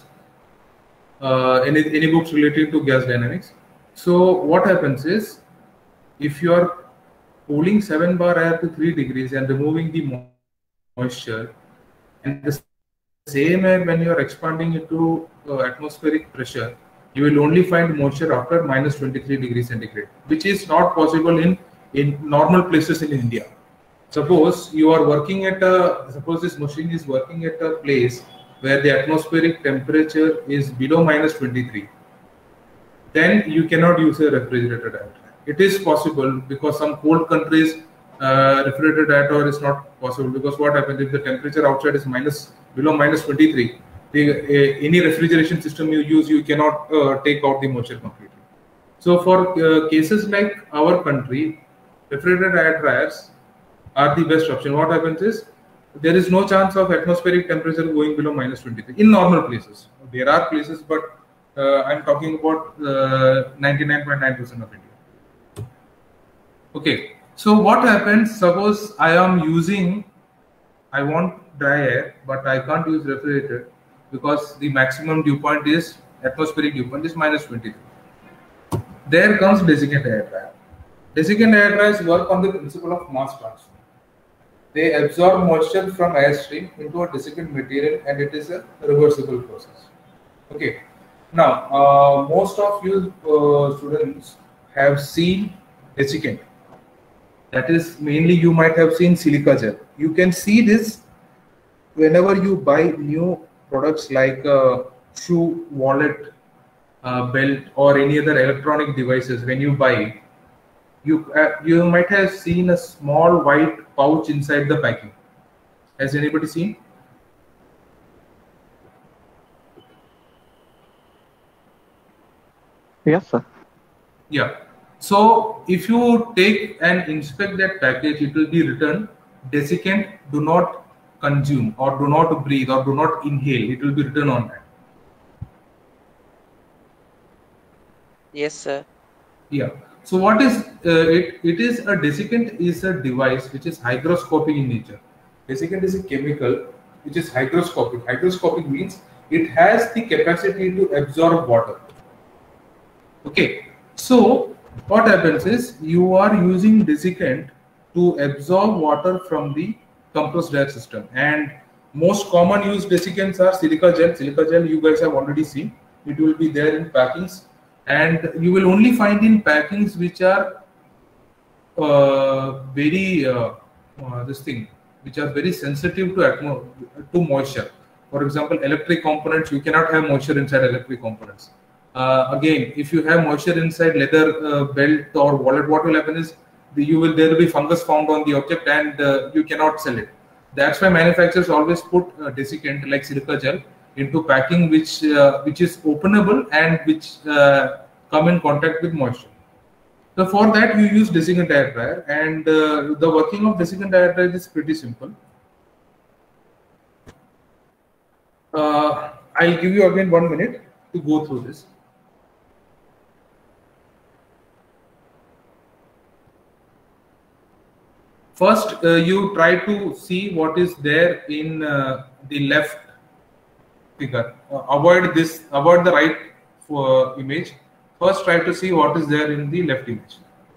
any books related to gas dynamics. So what happens is, if you are cooling 7 bar air to 3 degrees and removing the moisture, and the same air when you are expanding it to atmospheric pressure, you will only find moisture after minus 23 degrees centigrade, which is not possible in normal places in India. Suppose you are working at suppose this machine is working at a place where the atmospheric temperature is below -23. Then you cannot use a refrigerator diagram. It is possible because some cold countries refrigerator diagram is not possible, because what happens if the temperature outside is below -23, any refrigeration system you use, you cannot take out the moisture completely. So for cases like our country, refrigerator air dryers are the best option. What happens is there is no chance of atmospheric temperature going below -23 in normal places. There are places, but I'm talking about 99.9% of India. Okay, so what happens? Suppose I want dry air, but I can't use refrigerator because the maximum dew point is atmospheric dew point is -23. There comes desiccant air dryer. Desiccant air dryers work on the principle of mass transfer. They absorb moisture from airstream into a desiccant material, and it is a reversible process. Okay. Now, most of you students have seen desiccant. That is mainly you might have seen silica gel. You can see this whenever you buy new products like shoe, wallet, belt, or any other electronic devices. When you buy it, you might have seen a small white pouch inside the packing. Has anybody seen? Yes, sir. Yeah. So if you take and inspect that package, it will be written desiccant, do not consume, or do not breathe, or do not inhale. It will be written on that. Yes, sir. Yeah. So what is it? It is a desiccant is a device which is hygroscopic in nature. Desiccant is a chemical which is hygroscopic. Hygroscopic means it has the capacity to absorb water. Okay. So what happens is you are using desiccant to absorb water from the compressed air system, and most common used desiccants are silica gel. Silica gel you guys have already seen. It will be there in packings, and you will only find in packings which are which are very sensitive to moisture. For example, electric components, you cannot have moisture inside electric components. Again, if you have moisture inside leather belt or wallet, what will happen is there will be fungus found on the object, and you cannot sell it. That's why manufacturers always put desiccant like silica gel into packing which is openable and which come in contact with moisture. So for that you use desiccant air dryer, and the working of desiccant air dryer is pretty simple. I'll give you again 1 minute to go through this. First, you try to see what is there in the left figure. Avoid the right image. First, try to see what is there in the left image.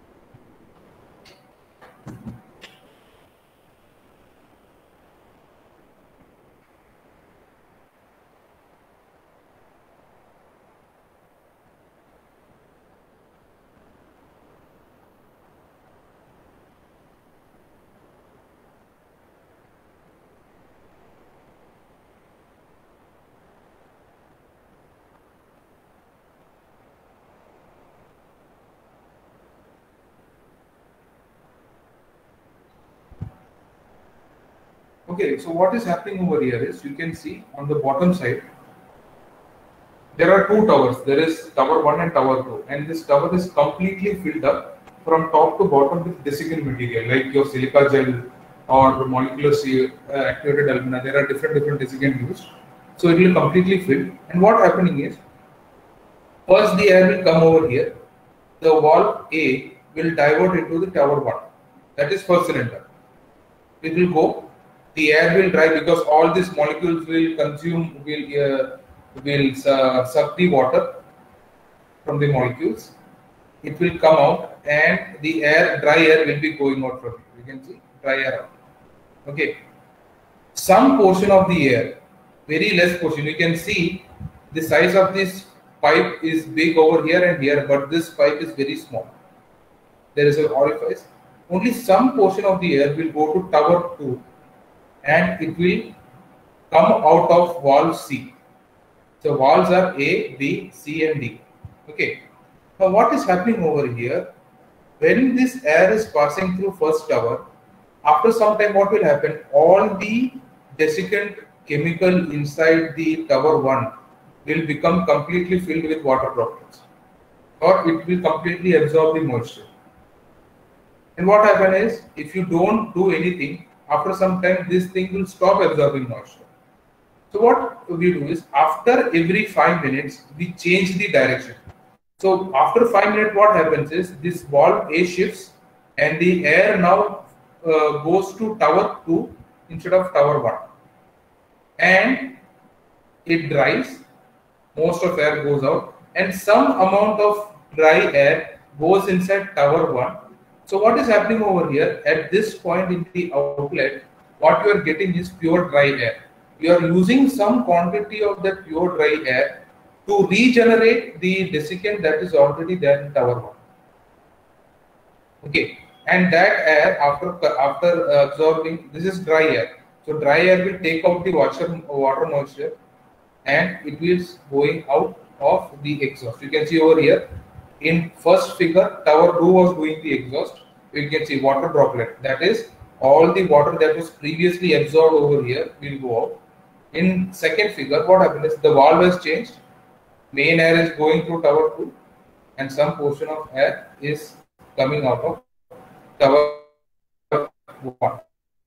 Okay, so what is happening over here is you can see on the bottom side there are two towers. There is tower 1 and tower 2, and this tower is completely filled up from top to bottom with desiccant material like your silica gel or molecular activated alumina. There are different desiccant used, so it will completely fill. And what happening is, first the air will come over here. The valve A will divert into the tower 1. That is first cylinder. It will go. The air will dry because all these molecules will consume, will suck the water from the molecules. It will come out, and the dry air will be going out from it. You can see dry air out. Okay. Some portion of the air, very less portion, you can see the size of this pipe is big over here and here, but this pipe is very small. There is an orifice. only some portion of the air will go to tower 2 and it will come out of valve C. So valves are A, B, C and D. Okay. Now what is happening over here? When this air is passing through first tower, after some time what will happen? All the desiccant chemical inside the tower 1 will become completely filled with water droplets, or it will completely absorb the moisture. And what happens is, if you don't do anything, after some time this thing will stop absorbing moisture. So what we do is, after every 5 minutes, we change the direction. So after 5 minutes, what happens is, this valve A shifts and the air now goes to tower 2 instead of tower 1. And it dries, most of air goes out, and some amount of dry air goes inside tower 1. So what is happening over here, at this point in the outlet, what you are getting is pure dry air. You are using some quantity of that pure dry air to regenerate the desiccant that is already there in tower 1. Okay, and that air, after absorbing, this is dry air. So dry air will take out the water moisture and it is going out of the exhaust. You can see over here, in first figure, tower 2 was doing the exhaust. You can see water droplet. That is, all the water that was previously absorbed over here will go out. In second figure, what happens is, the valve has changed. Main air is going through tower 2 and some portion of air is coming out of tower 1.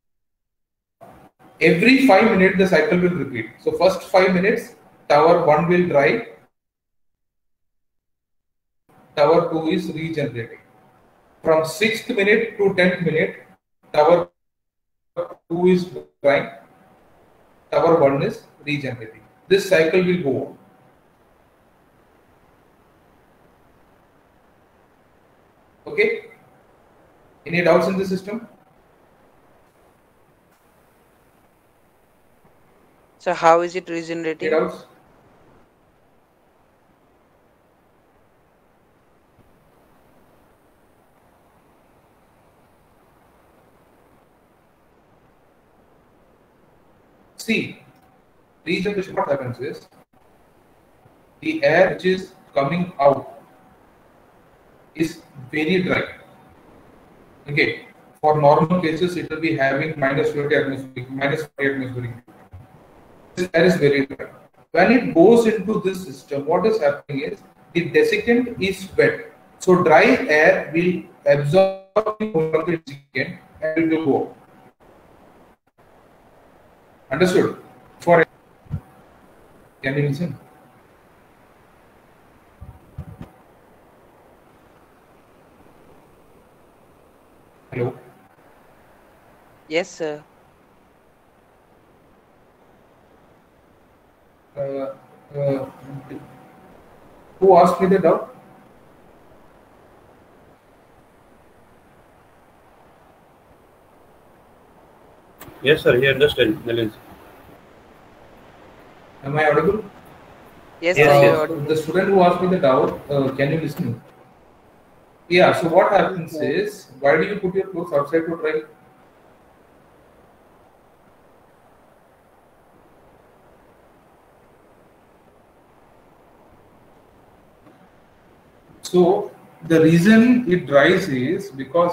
Every 5 minutes the cycle will repeat. So first 5 minutes, tower 1 will dry, tower 2 is regenerating. From 6th minute to 10th minute, tower 2 is drying, tower 1 is regenerating. This cycle will go on. Okay? Any doubts in the system? So how is it Any regenerating? doubts? See, regeneration, what happens is, the air which is coming out is very dry. Okay, for normal cases it will be having minus 20 atmospheric, minus 40 atmospheric. This air is very dry. When it goes into this system, what is happening is, the desiccant is wet. So dry air will absorb the desiccant and it will go out. Understood? For can you listen? Hello. Yes, sir. Who asked me the doubt? Yes, sir. He understand. Nalin. Am I audible? Yes, Yes, sir. yes. You're audible. The student who asked me the doubt, can you listen? Yeah, so what happens is, why do you put your clothes outside to dry? So the reason it dries is because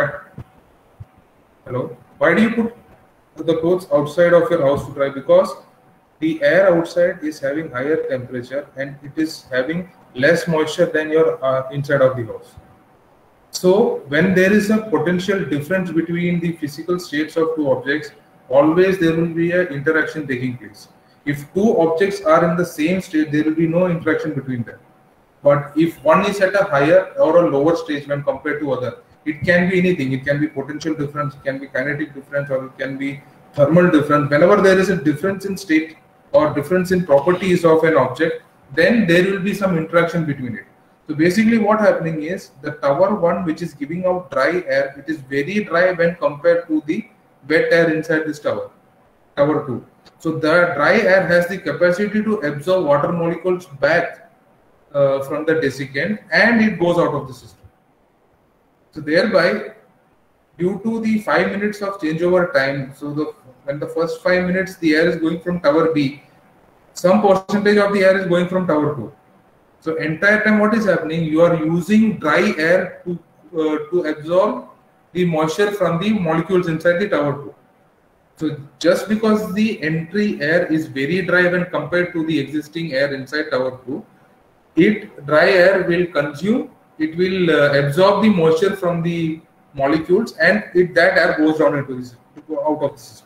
hello, why do you put the clothes outside of your house to dry? Because the air outside is having higher temperature and it is having less moisture than your inside of the house. So when there is a potential difference between the physical states of two objects, always there will be an interaction taking place. If two objects are in the same state, there will be no interaction between them. But if one is at a higher or a lower stage when compared to other, it can be anything. It can be potential difference, it can be kinetic difference, or it can be thermal difference. Whenever there is a difference in state or difference in properties of an object, then there will be some interaction between it. So basically what happening is, the tower 1 which is giving out dry air, it is very dry when compared to the wet air inside this tower 2. So the dry air has the capacity to absorb water molecules back from the desiccant and it goes out of the system. So thereby due to the 5 minutes of changeover time, so when the first 5 minutes the air is going from tower B, some percentage of the air is going from tower 2. So entire time what is happening, you are using dry air to absorb the moisture from the molecules inside the tower 2. So just because the entry air is very dry when compared to the existing air inside tower 2, dry air will consume, it will absorb the moisture from the molecules, and that air goes down into this, out of the system.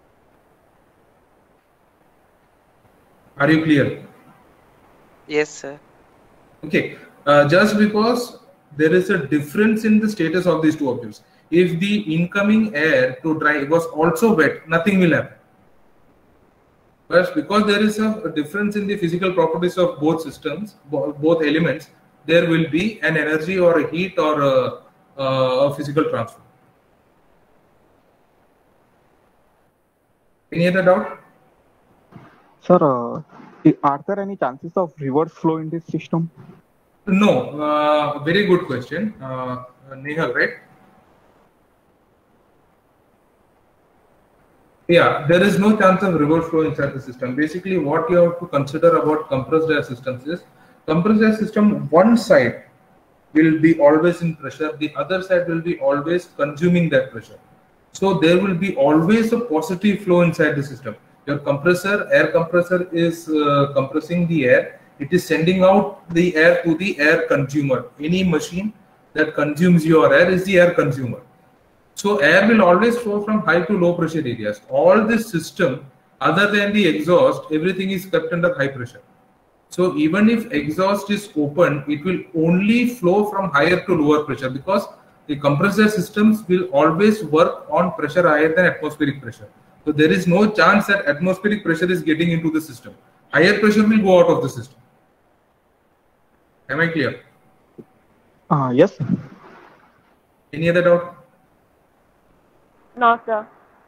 Are you clear? Yes, sir. Okay. Just because there is a difference in the status of these two objects. If the incoming air to dry was also wet, nothing will happen. But because there is a difference in the physical properties of both systems, both elements, there will be an energy or a heat or a physical transfer. Any other doubt? Sir, are there any chances of reverse flow in this system? No. Very good question. Nehal, right? Yeah, there is no chance of reverse flow inside the system. Basically, what you have to consider about compressed air systems is, compressed air system, one side will be always in pressure, the other side will be always consuming that pressure. So there will be always a positive flow inside the system. Your air compressor is compressing the air. It is sending out the air to the air consumer. Any machine that consumes your air is the air consumer. So air will always flow from high to low pressure areas. All this system, other than the exhaust, everything is kept under high pressure. So even if exhaust is open, it will only flow from higher to lower pressure, because the compressor systems will always work on pressure higher than atmospheric pressure. So there is no chance that atmospheric pressure is getting into the system. Higher pressure will go out of the system. Am I clear? Yes. Any other doubt? No, sir.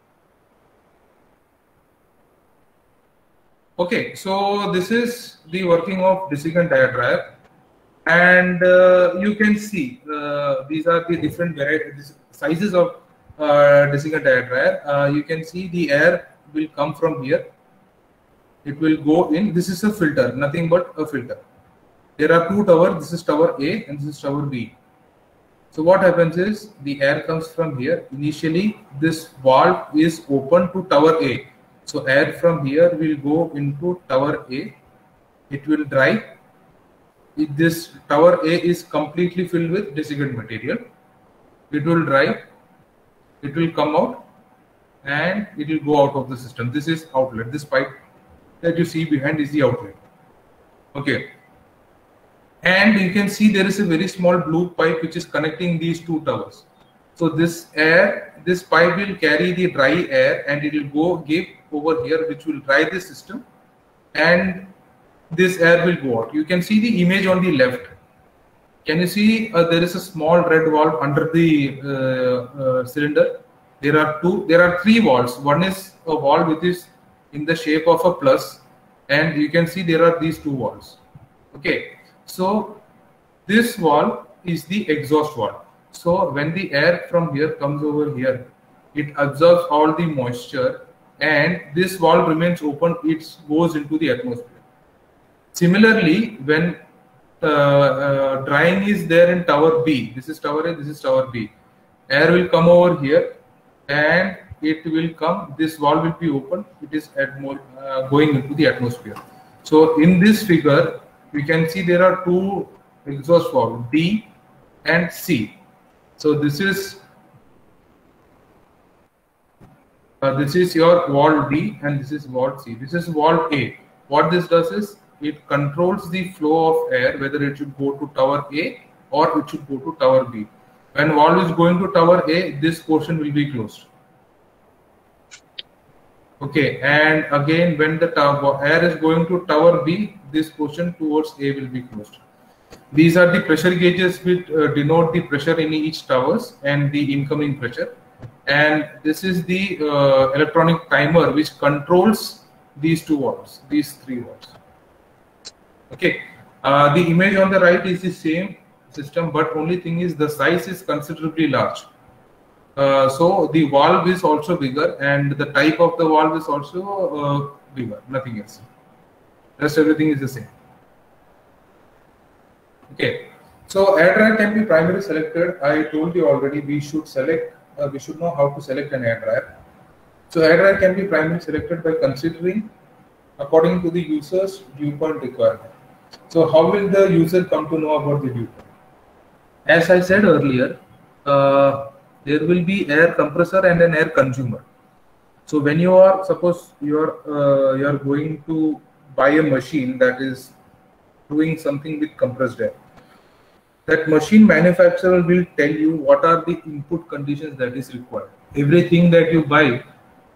Okay, so this is the working of desiccant air dryer, and you can see these are the different sizes of desiccant air dryer. You can see the air will come from here. It will go in. This is a filter, nothing but a filter. There are two towers. This is tower A and this is tower B. So what happens is, the air comes from here. Initially, this valve is open to tower A. So air from here will go into tower A. It will dry. This tower A is completely filled with desiccant material. It will dry. It will come out and it will go out of the system. This is outlet. This pipe that you see behind is the outlet. Okay. And you can see there is a very small blue pipe which is connecting these two towers. So this pipe will carry the dry air and it will give over here, which will dry the system, and this air will go out. You can see the image on the left. Can you see there is a small red valve under the cylinder? There are three valves. One is a valve which is in the shape of a plus, and you can see there are these two valves. Okay. So this valve is the exhaust valve. So when the air from here comes over here, it absorbs all the moisture, and this valve remains open. It goes into the atmosphere. Similarly, when drying is there in tower B, this is tower A, this is tower B, air will come over here and it will come. This valve will be open. It is going into the atmosphere. So in this figure, we can see there are two exhaust valves, D and C. So this is your valve D and this is valve C. This is valve A. What this does is, it controls the flow of air, whether it should go to tower A or it should go to tower B. When valve is going to tower A, this portion will be closed. Okay, and again when the air is going to tower B, this portion towards A will be closed. These are the pressure gauges which denote the pressure in each towers and the incoming pressure. And this is the electronic timer which controls these two valves, these three valves. Okay, the image on the right is the same system, but only thing is the size is considerably large. So the valve is also bigger, and the type of the valve is also bigger. Nothing else. Rest everything is the same. Okay. So air dryer can be primarily selected. I told you already. We should select. We should know how to select an air dryer. So air dryer can be primarily selected by considering according to the user's dew point requirement. So how will the user come to know about the dew point? As I said earlier, there will be air compressor and an air consumer. So when you are, suppose you are going to buy a machine that is doing something with compressed air, that machine manufacturer will tell you what are the input conditions that is required. Everything that you buy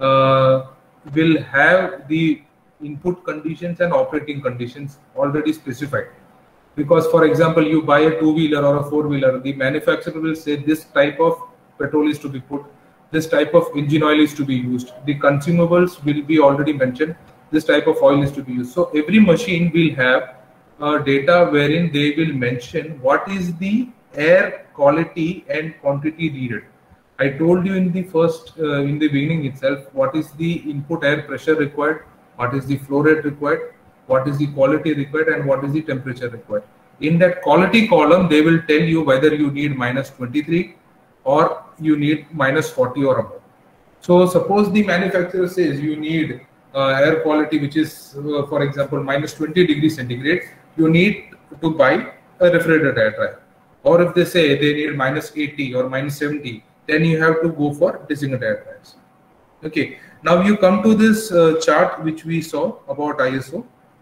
will have the input conditions and operating conditions already specified. Because, for example, you buy a two-wheeler or a four-wheeler, the manufacturer will say this type of petrol is to be put, this type of engine oil is to be used, the consumables will be already mentioned, this type of oil is to be used. So every machine will have data wherein they will mention what is the air quality and quantity needed. I told you in the in the beginning itself, what is the input air pressure required, what is the flow rate required, what is the quality required, and what is the temperature required. In that quality column, they will tell you whether you need -23 or you need -40 or above. So suppose the manufacturer says you need air quality which is, for example, -20 degrees centigrade, you need to buy a refrigerated air dryer. Or if they say they need -80 or -70, then you have to go for designated air dryers. Okay, now you come to this chart which we saw about ISO.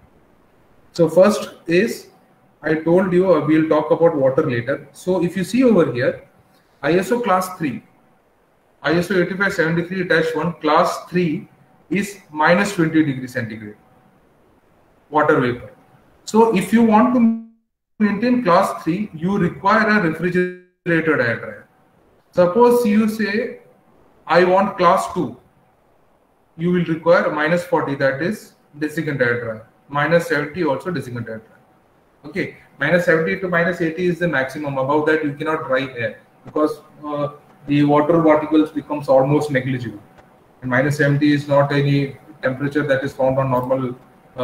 So first is, I told you we'll talk about water later. So if you see over here, ISO class 3, ISO 8573-1 class 3 is -20 degrees centigrade water vapor. So if you want to maintain class 3, you require a refrigerated air dryer. Suppose you say, I want class 2, you will require -40, that is designated air dryer. -70 also designated air dryer. Okay, -70 to -80 is the maximum. Above that you cannot dry air because the water particles becomes almost negligible. And -70 is not any temperature that is found on normal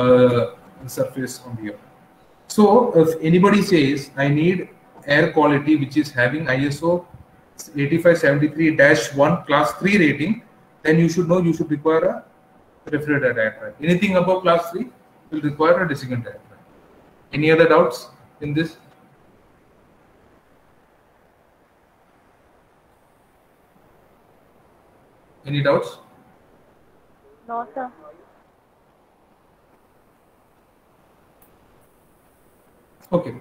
surface on the earth. So if anybody says I need air quality which is having ISO 8573-1 class 3 rating, then you should know you should require a refrigerated air dryer. Anything above class 3 will require a designated air dryer. Any other doubts in this? Any doubts? No, sir. Okay.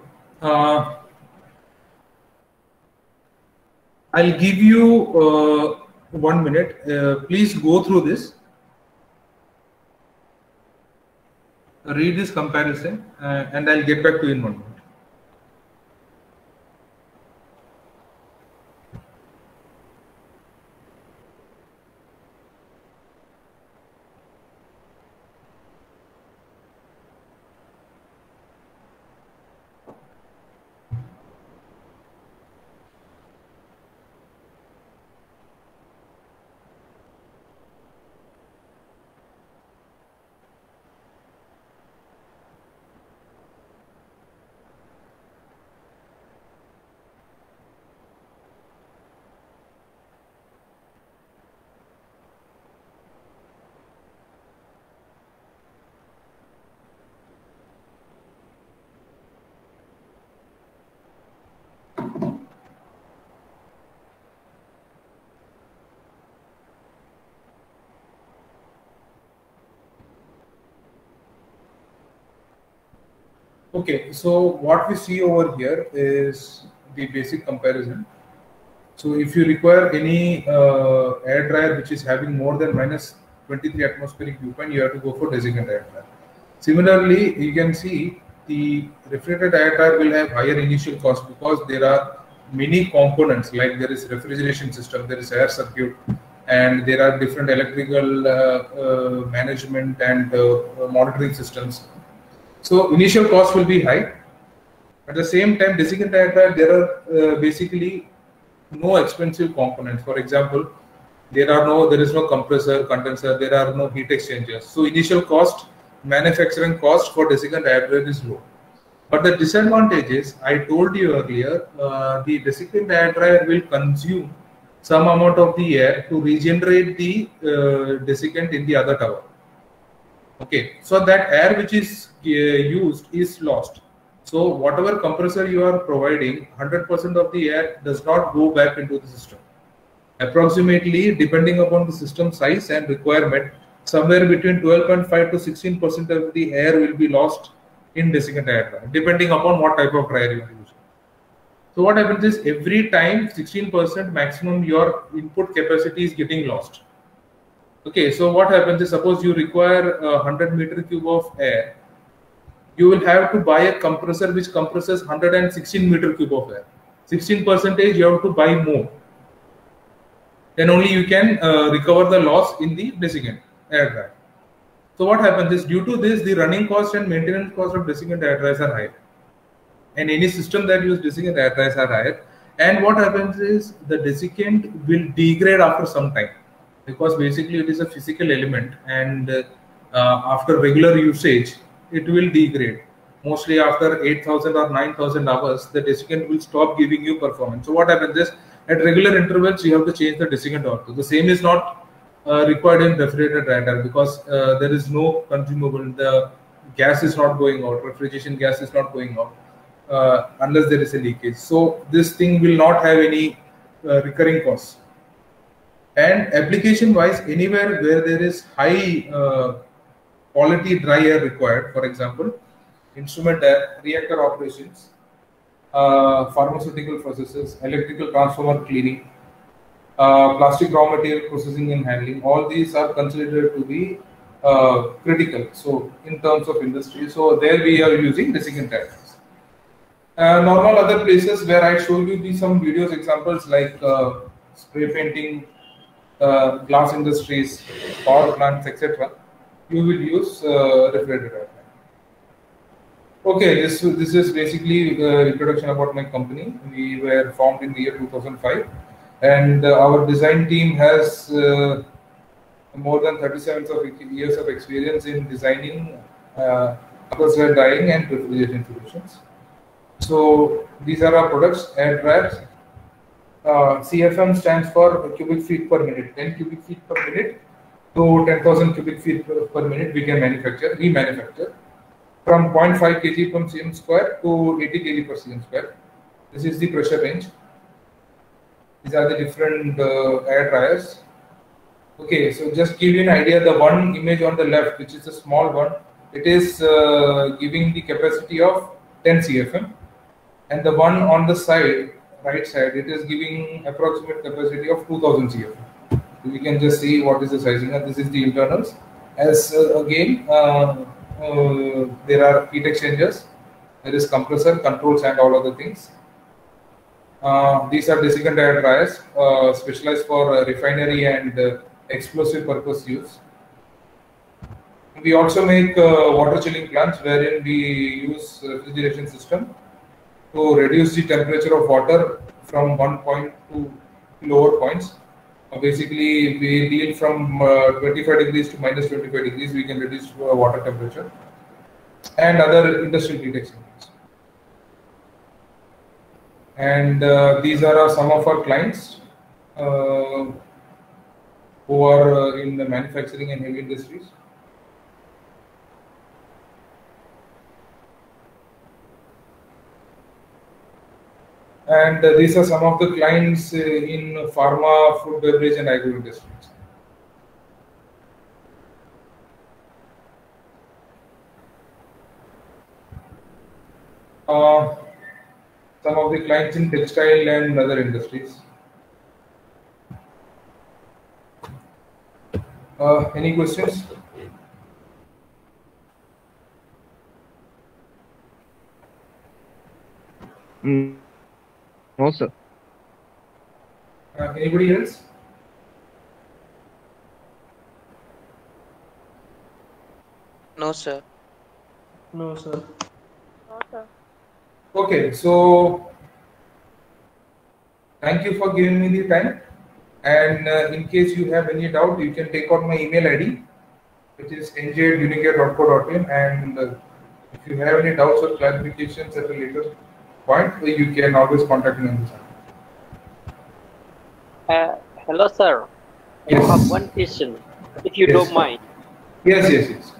I'll give you 1 minute. Please go through this. Read this comparison and I'll get back to you in 1 minute. Okay, so what we see over here is the basic comparison. So if you require any air dryer which is having more than -23 atmospheric dew point, you have to go for designated air dryer. Similarly, you can see the refrigerated air dryer will have higher initial cost because there are many components, like there is refrigeration system, there is air circuit, and there are different electrical management and monitoring systems. So initial cost will be high. At the same time, designated air dryer, there are basically no expensive components. For example, there is no compressor, condenser, there are no heat exchangers. So initial cost, manufacturing cost for desiccant air dryer is low. But the disadvantage is, I told you earlier, the desiccant air dryer will consume some amount of the air to regenerate the desiccant in the other tower. Okay, so that air which is used is lost. So whatever compressor you are providing, 100% of the air does not go back into the system. Approximately, depending upon the system size and requirement, somewhere between 12.5 to 16% of the air will be lost in desiccant air dryer, depending upon what type of dryer you are using. So what happens is, every time 16% maximum your input capacity is getting lost. Okay, so what happens is, suppose you require 100 meter cube of air, you will have to buy a compressor which compresses 116 meter cube of air. 16% you have to buy more. Then only you can recover the loss in the desiccant air dryer. So what happens is, due to this, the running cost and maintenance cost of desiccant air dryers are higher. And any system that uses desiccant air dryers are higher. And what happens is, the desiccant will degrade after some time, because basically it is a physical element, and after regular usage, it will degrade. Mostly after 8,000 or 9,000 hours, the desiccant will stop giving you performance. So what happens is, at regular intervals, you have to change the desiccant also. The same is not required in refrigerated dryer, because there is no consumable. The gas is not going out. Refrigeration gas is not going out unless there is a leakage. So this thing will not have any recurring costs. And application wise, anywhere where there is high quality dry air required, for example, instrument air, reactor operations, pharmaceutical processes, electrical transformer cleaning, plastic raw material processing and handling, all these are considered to be critical. So in terms of industry, so there we are using desiccant air dryers. Normal other places where I show you some videos examples like spray painting, glass industries, power plants, etc. You will use refrigerated air. Okay, this is basically the introduction about my company. We were formed in the year 2005, and our design team has more than 37 years of experience in designing compressor drying and refrigeration solutions. So these are our products: air dryers. CFM stands for cubic feet per minute. 10 cubic feet per minute to 10,000 cubic feet per minute we can remanufacture from 0.5 kg per cm square to 80 kg per cm square. This is the pressure range. These are the different air dryers. Okay, so just give you an idea, the one image on the left, which is a small one, it is giving the capacity of 10 CFM, and the one on the side, right side, it is giving approximate capacity of 2000 CFM. We can just see what is the sizing, and this is the internals. As again, there are heat exchangers, there is compressor, controls, and all other things. These are desiccant air dryers, specialized for refinery and explosive purpose use. We also make water chilling plants, wherein we use refrigeration system to reduce the temperature of water from one point to lower points. Basically, we deal from 25 degrees to minus 25 degrees. We can reduce water temperature, and other industrial heat exchangers. And these are some of our clients who are in the manufacturing and heavy industries. And these are some of the clients in pharma, food, beverage, and agro industries. Some of the clients in textile and other industries. Any questions? No, sir. Anybody else? No, sir. No, sir. No, sir. Okay, so Thank you for giving me the time. And in case you have any doubt, you can take out my email ID, which is nj@unicare.co.in. And if you have any doubts or clarifications at a later point, you can always contact me on this. Hello, sir. Yes. I have one question, if you Yes. don't mind. Yes.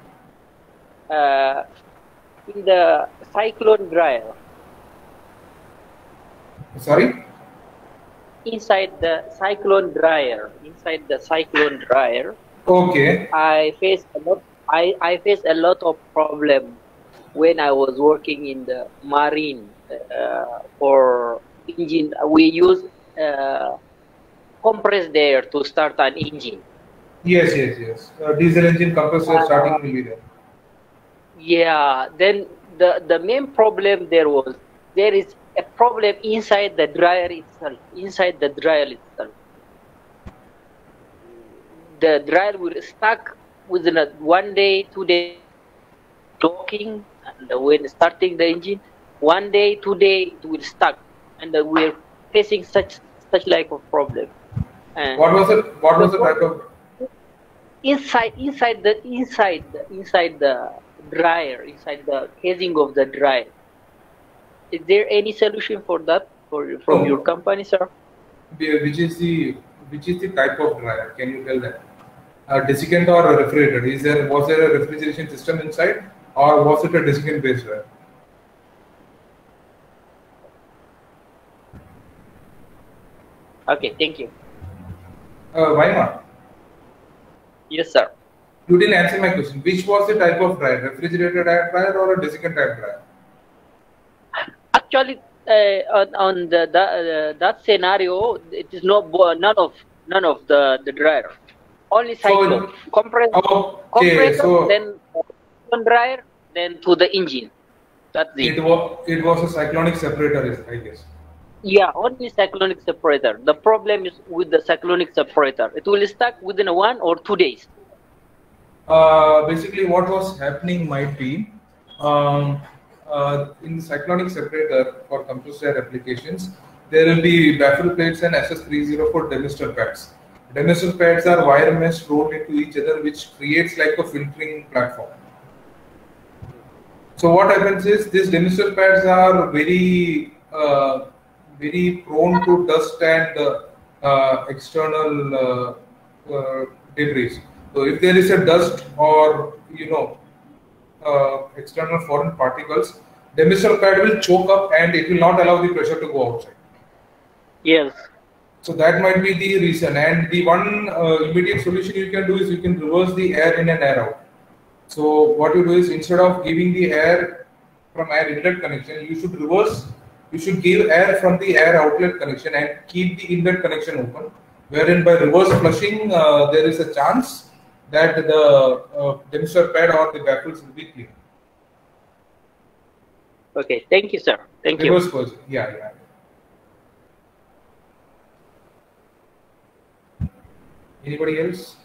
In the cyclone dryer, Sorry? inside the cyclone dryer, Okay. I face a lot of problem when I was working in the marine for engine. We use compressed air to start an engine. Yes. Diesel engine compressor starting will be there. Yeah, then the main problem there is a problem inside the dryer itself. The dryer will stuck within 1 day, 2 days talking, and when starting the engine, 1 day, 2 days it will stuck, and we're facing such like of problem. And What was the type of? inside the dryer, inside the casing of the dryer. Is there any solution for that from your company, sir? Which is the type of dryer? Can you tell that? A desiccant or a refrigerator? Was there a refrigeration system inside, or was it a desiccant based dryer? Okay, thank you. Why not? Yes, sir. You didn't answer my question. Which was the type of dryer? Refrigerator dryer or a desiccant type dryer? Actually, on that scenario, it is none of the dryer. Only cyclone. Compressor, then one dryer, then to the engine. That's it. It was a cyclonic separator, I guess. Yeah, only cyclonic separator. The problem is with the cyclonic separator. It will stuck within 1 or 2 days. Basically, what was happening might be in the cyclonic separator for compressed air applications, there will be baffle plates and SS304 demister pads. Demister pads are wire mesh rolled into each other, which creates like a filtering platform. So what happens is these demister pads are very prone to dust and external debris. So if there is a dust or external foreign particles, demister pad will choke up and it will not allow the pressure to go outside. Yes. So that might be the reason. And the one immediate solution you can do is you can reverse the air in and air out. So what you do is, instead of giving the air from air inlet connection, you should reverse. You should give air from the air outlet connection and keep the inlet connection open. Wherein by reverse flushing, there is a chance that the demister pad or the baffles will be clean. Okay, thank you, sir. Thank you. Reverse flushing, yeah. Anybody else?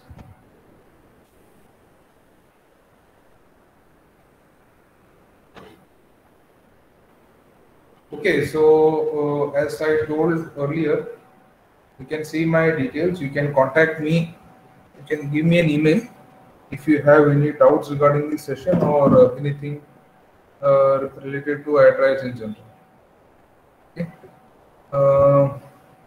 Okay, so as I told earlier, you can see my details. You can contact me. You can give me an email if you have any doubts regarding this session or anything related to air dryers in general. Okay.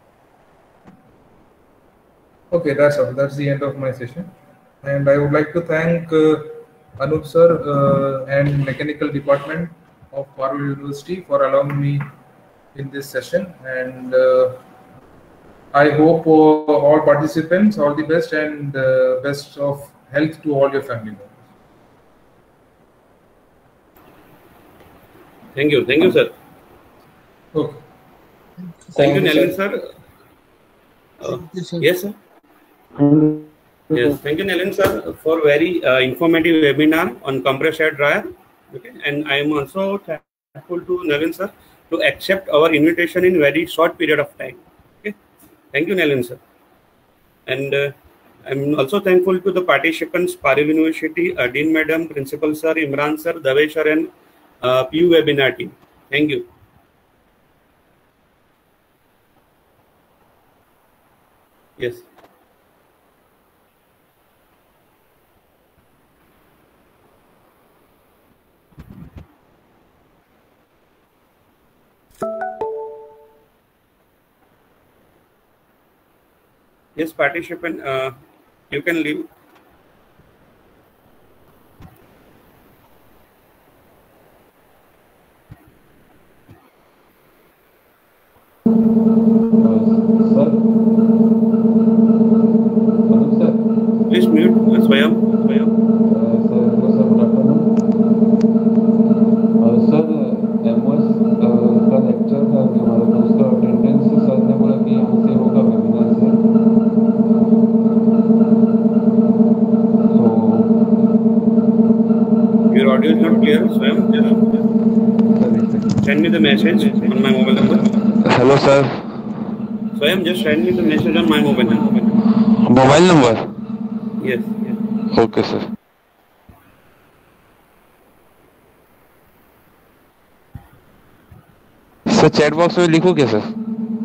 Okay, that's all. That's the end of my session. And I would like to thank Anup sir and Mechanical Department of Parul University for allowing me in this session. And I hope all participants all the best and best of health to all your family members. Thank you, sir. Okay. Thank you, Nalin sir. Yes, sir. Yes, thank you, Nalin sir, for very informative webinar on compressed air dryer. Okay, and I am also thankful to Nalin sir to accept our invitation in very short period of time. Okay, thank you, Nalin sir. And I'm also thankful to the participants, Parul University, Dean Madam, Principal Sir, Imran Sir, Dave sir, and PU webinar team. Thank you. Yes. Yes, participant, you can leave. Please mute Swayam. Sir MOS का lecture था कि हमारा तो उसका attendance sir ने बोला कि यहाँ से होगा वेबिनार से Your audio is not clear, Swayam. Just send me the message on my mobile number. Hello sir Swayam, just send me the message on my mobile number. Mobile number Yes. Okay sir sir chat box में लिखो क्या sir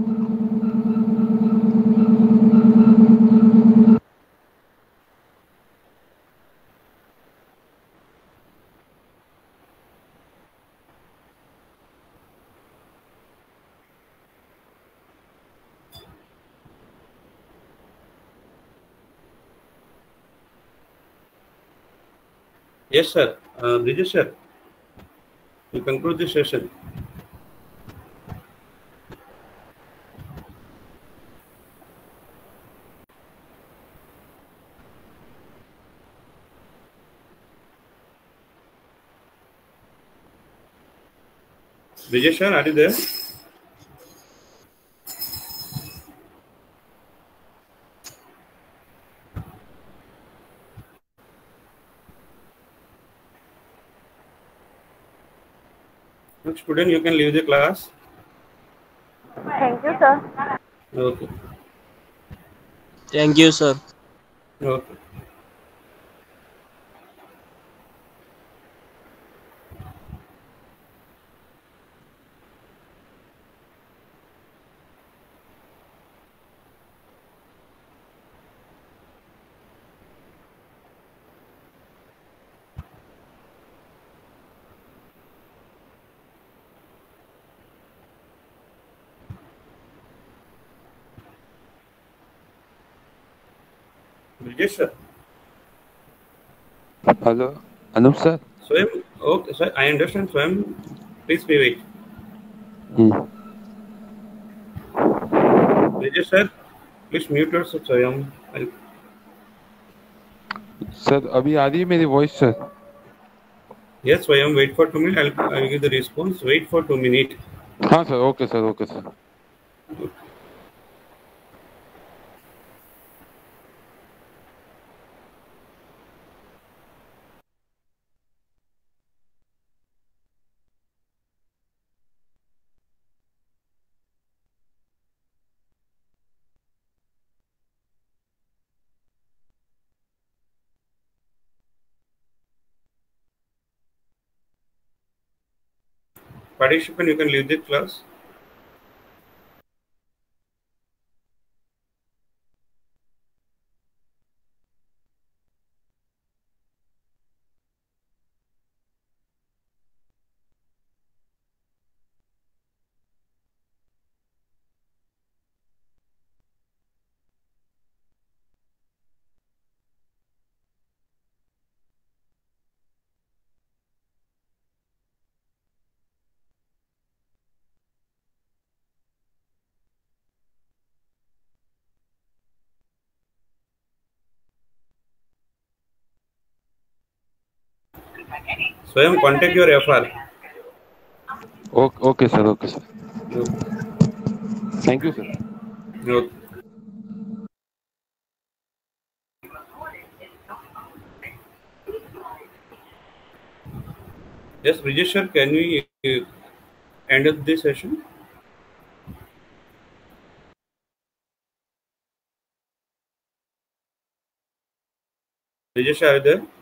Yes, sir. Brijesh sir, you conclude this session. Brijesh sir, are you there? Next student, you can leave the class. Thank you, sir. Okay. Thank you, sir. Okay. Brijesh sir. Hello Anup sir Swayam, okay, sir, I understand. Swayam, please be wait. Brijesh sir, please mute yourself, Swayam. Sir अभी आ रही है मेरी voice sir Yes, Swayam, wait for 2 minutes. I'll give the response. Wait for 2 minutes. हाँ sir okay sir Participant, you can leave the class. Swayam, contact your FR. Okay sir thank you sir Okay. Yes, Brijesh sir, can we end up this session? Brijesh, are you there?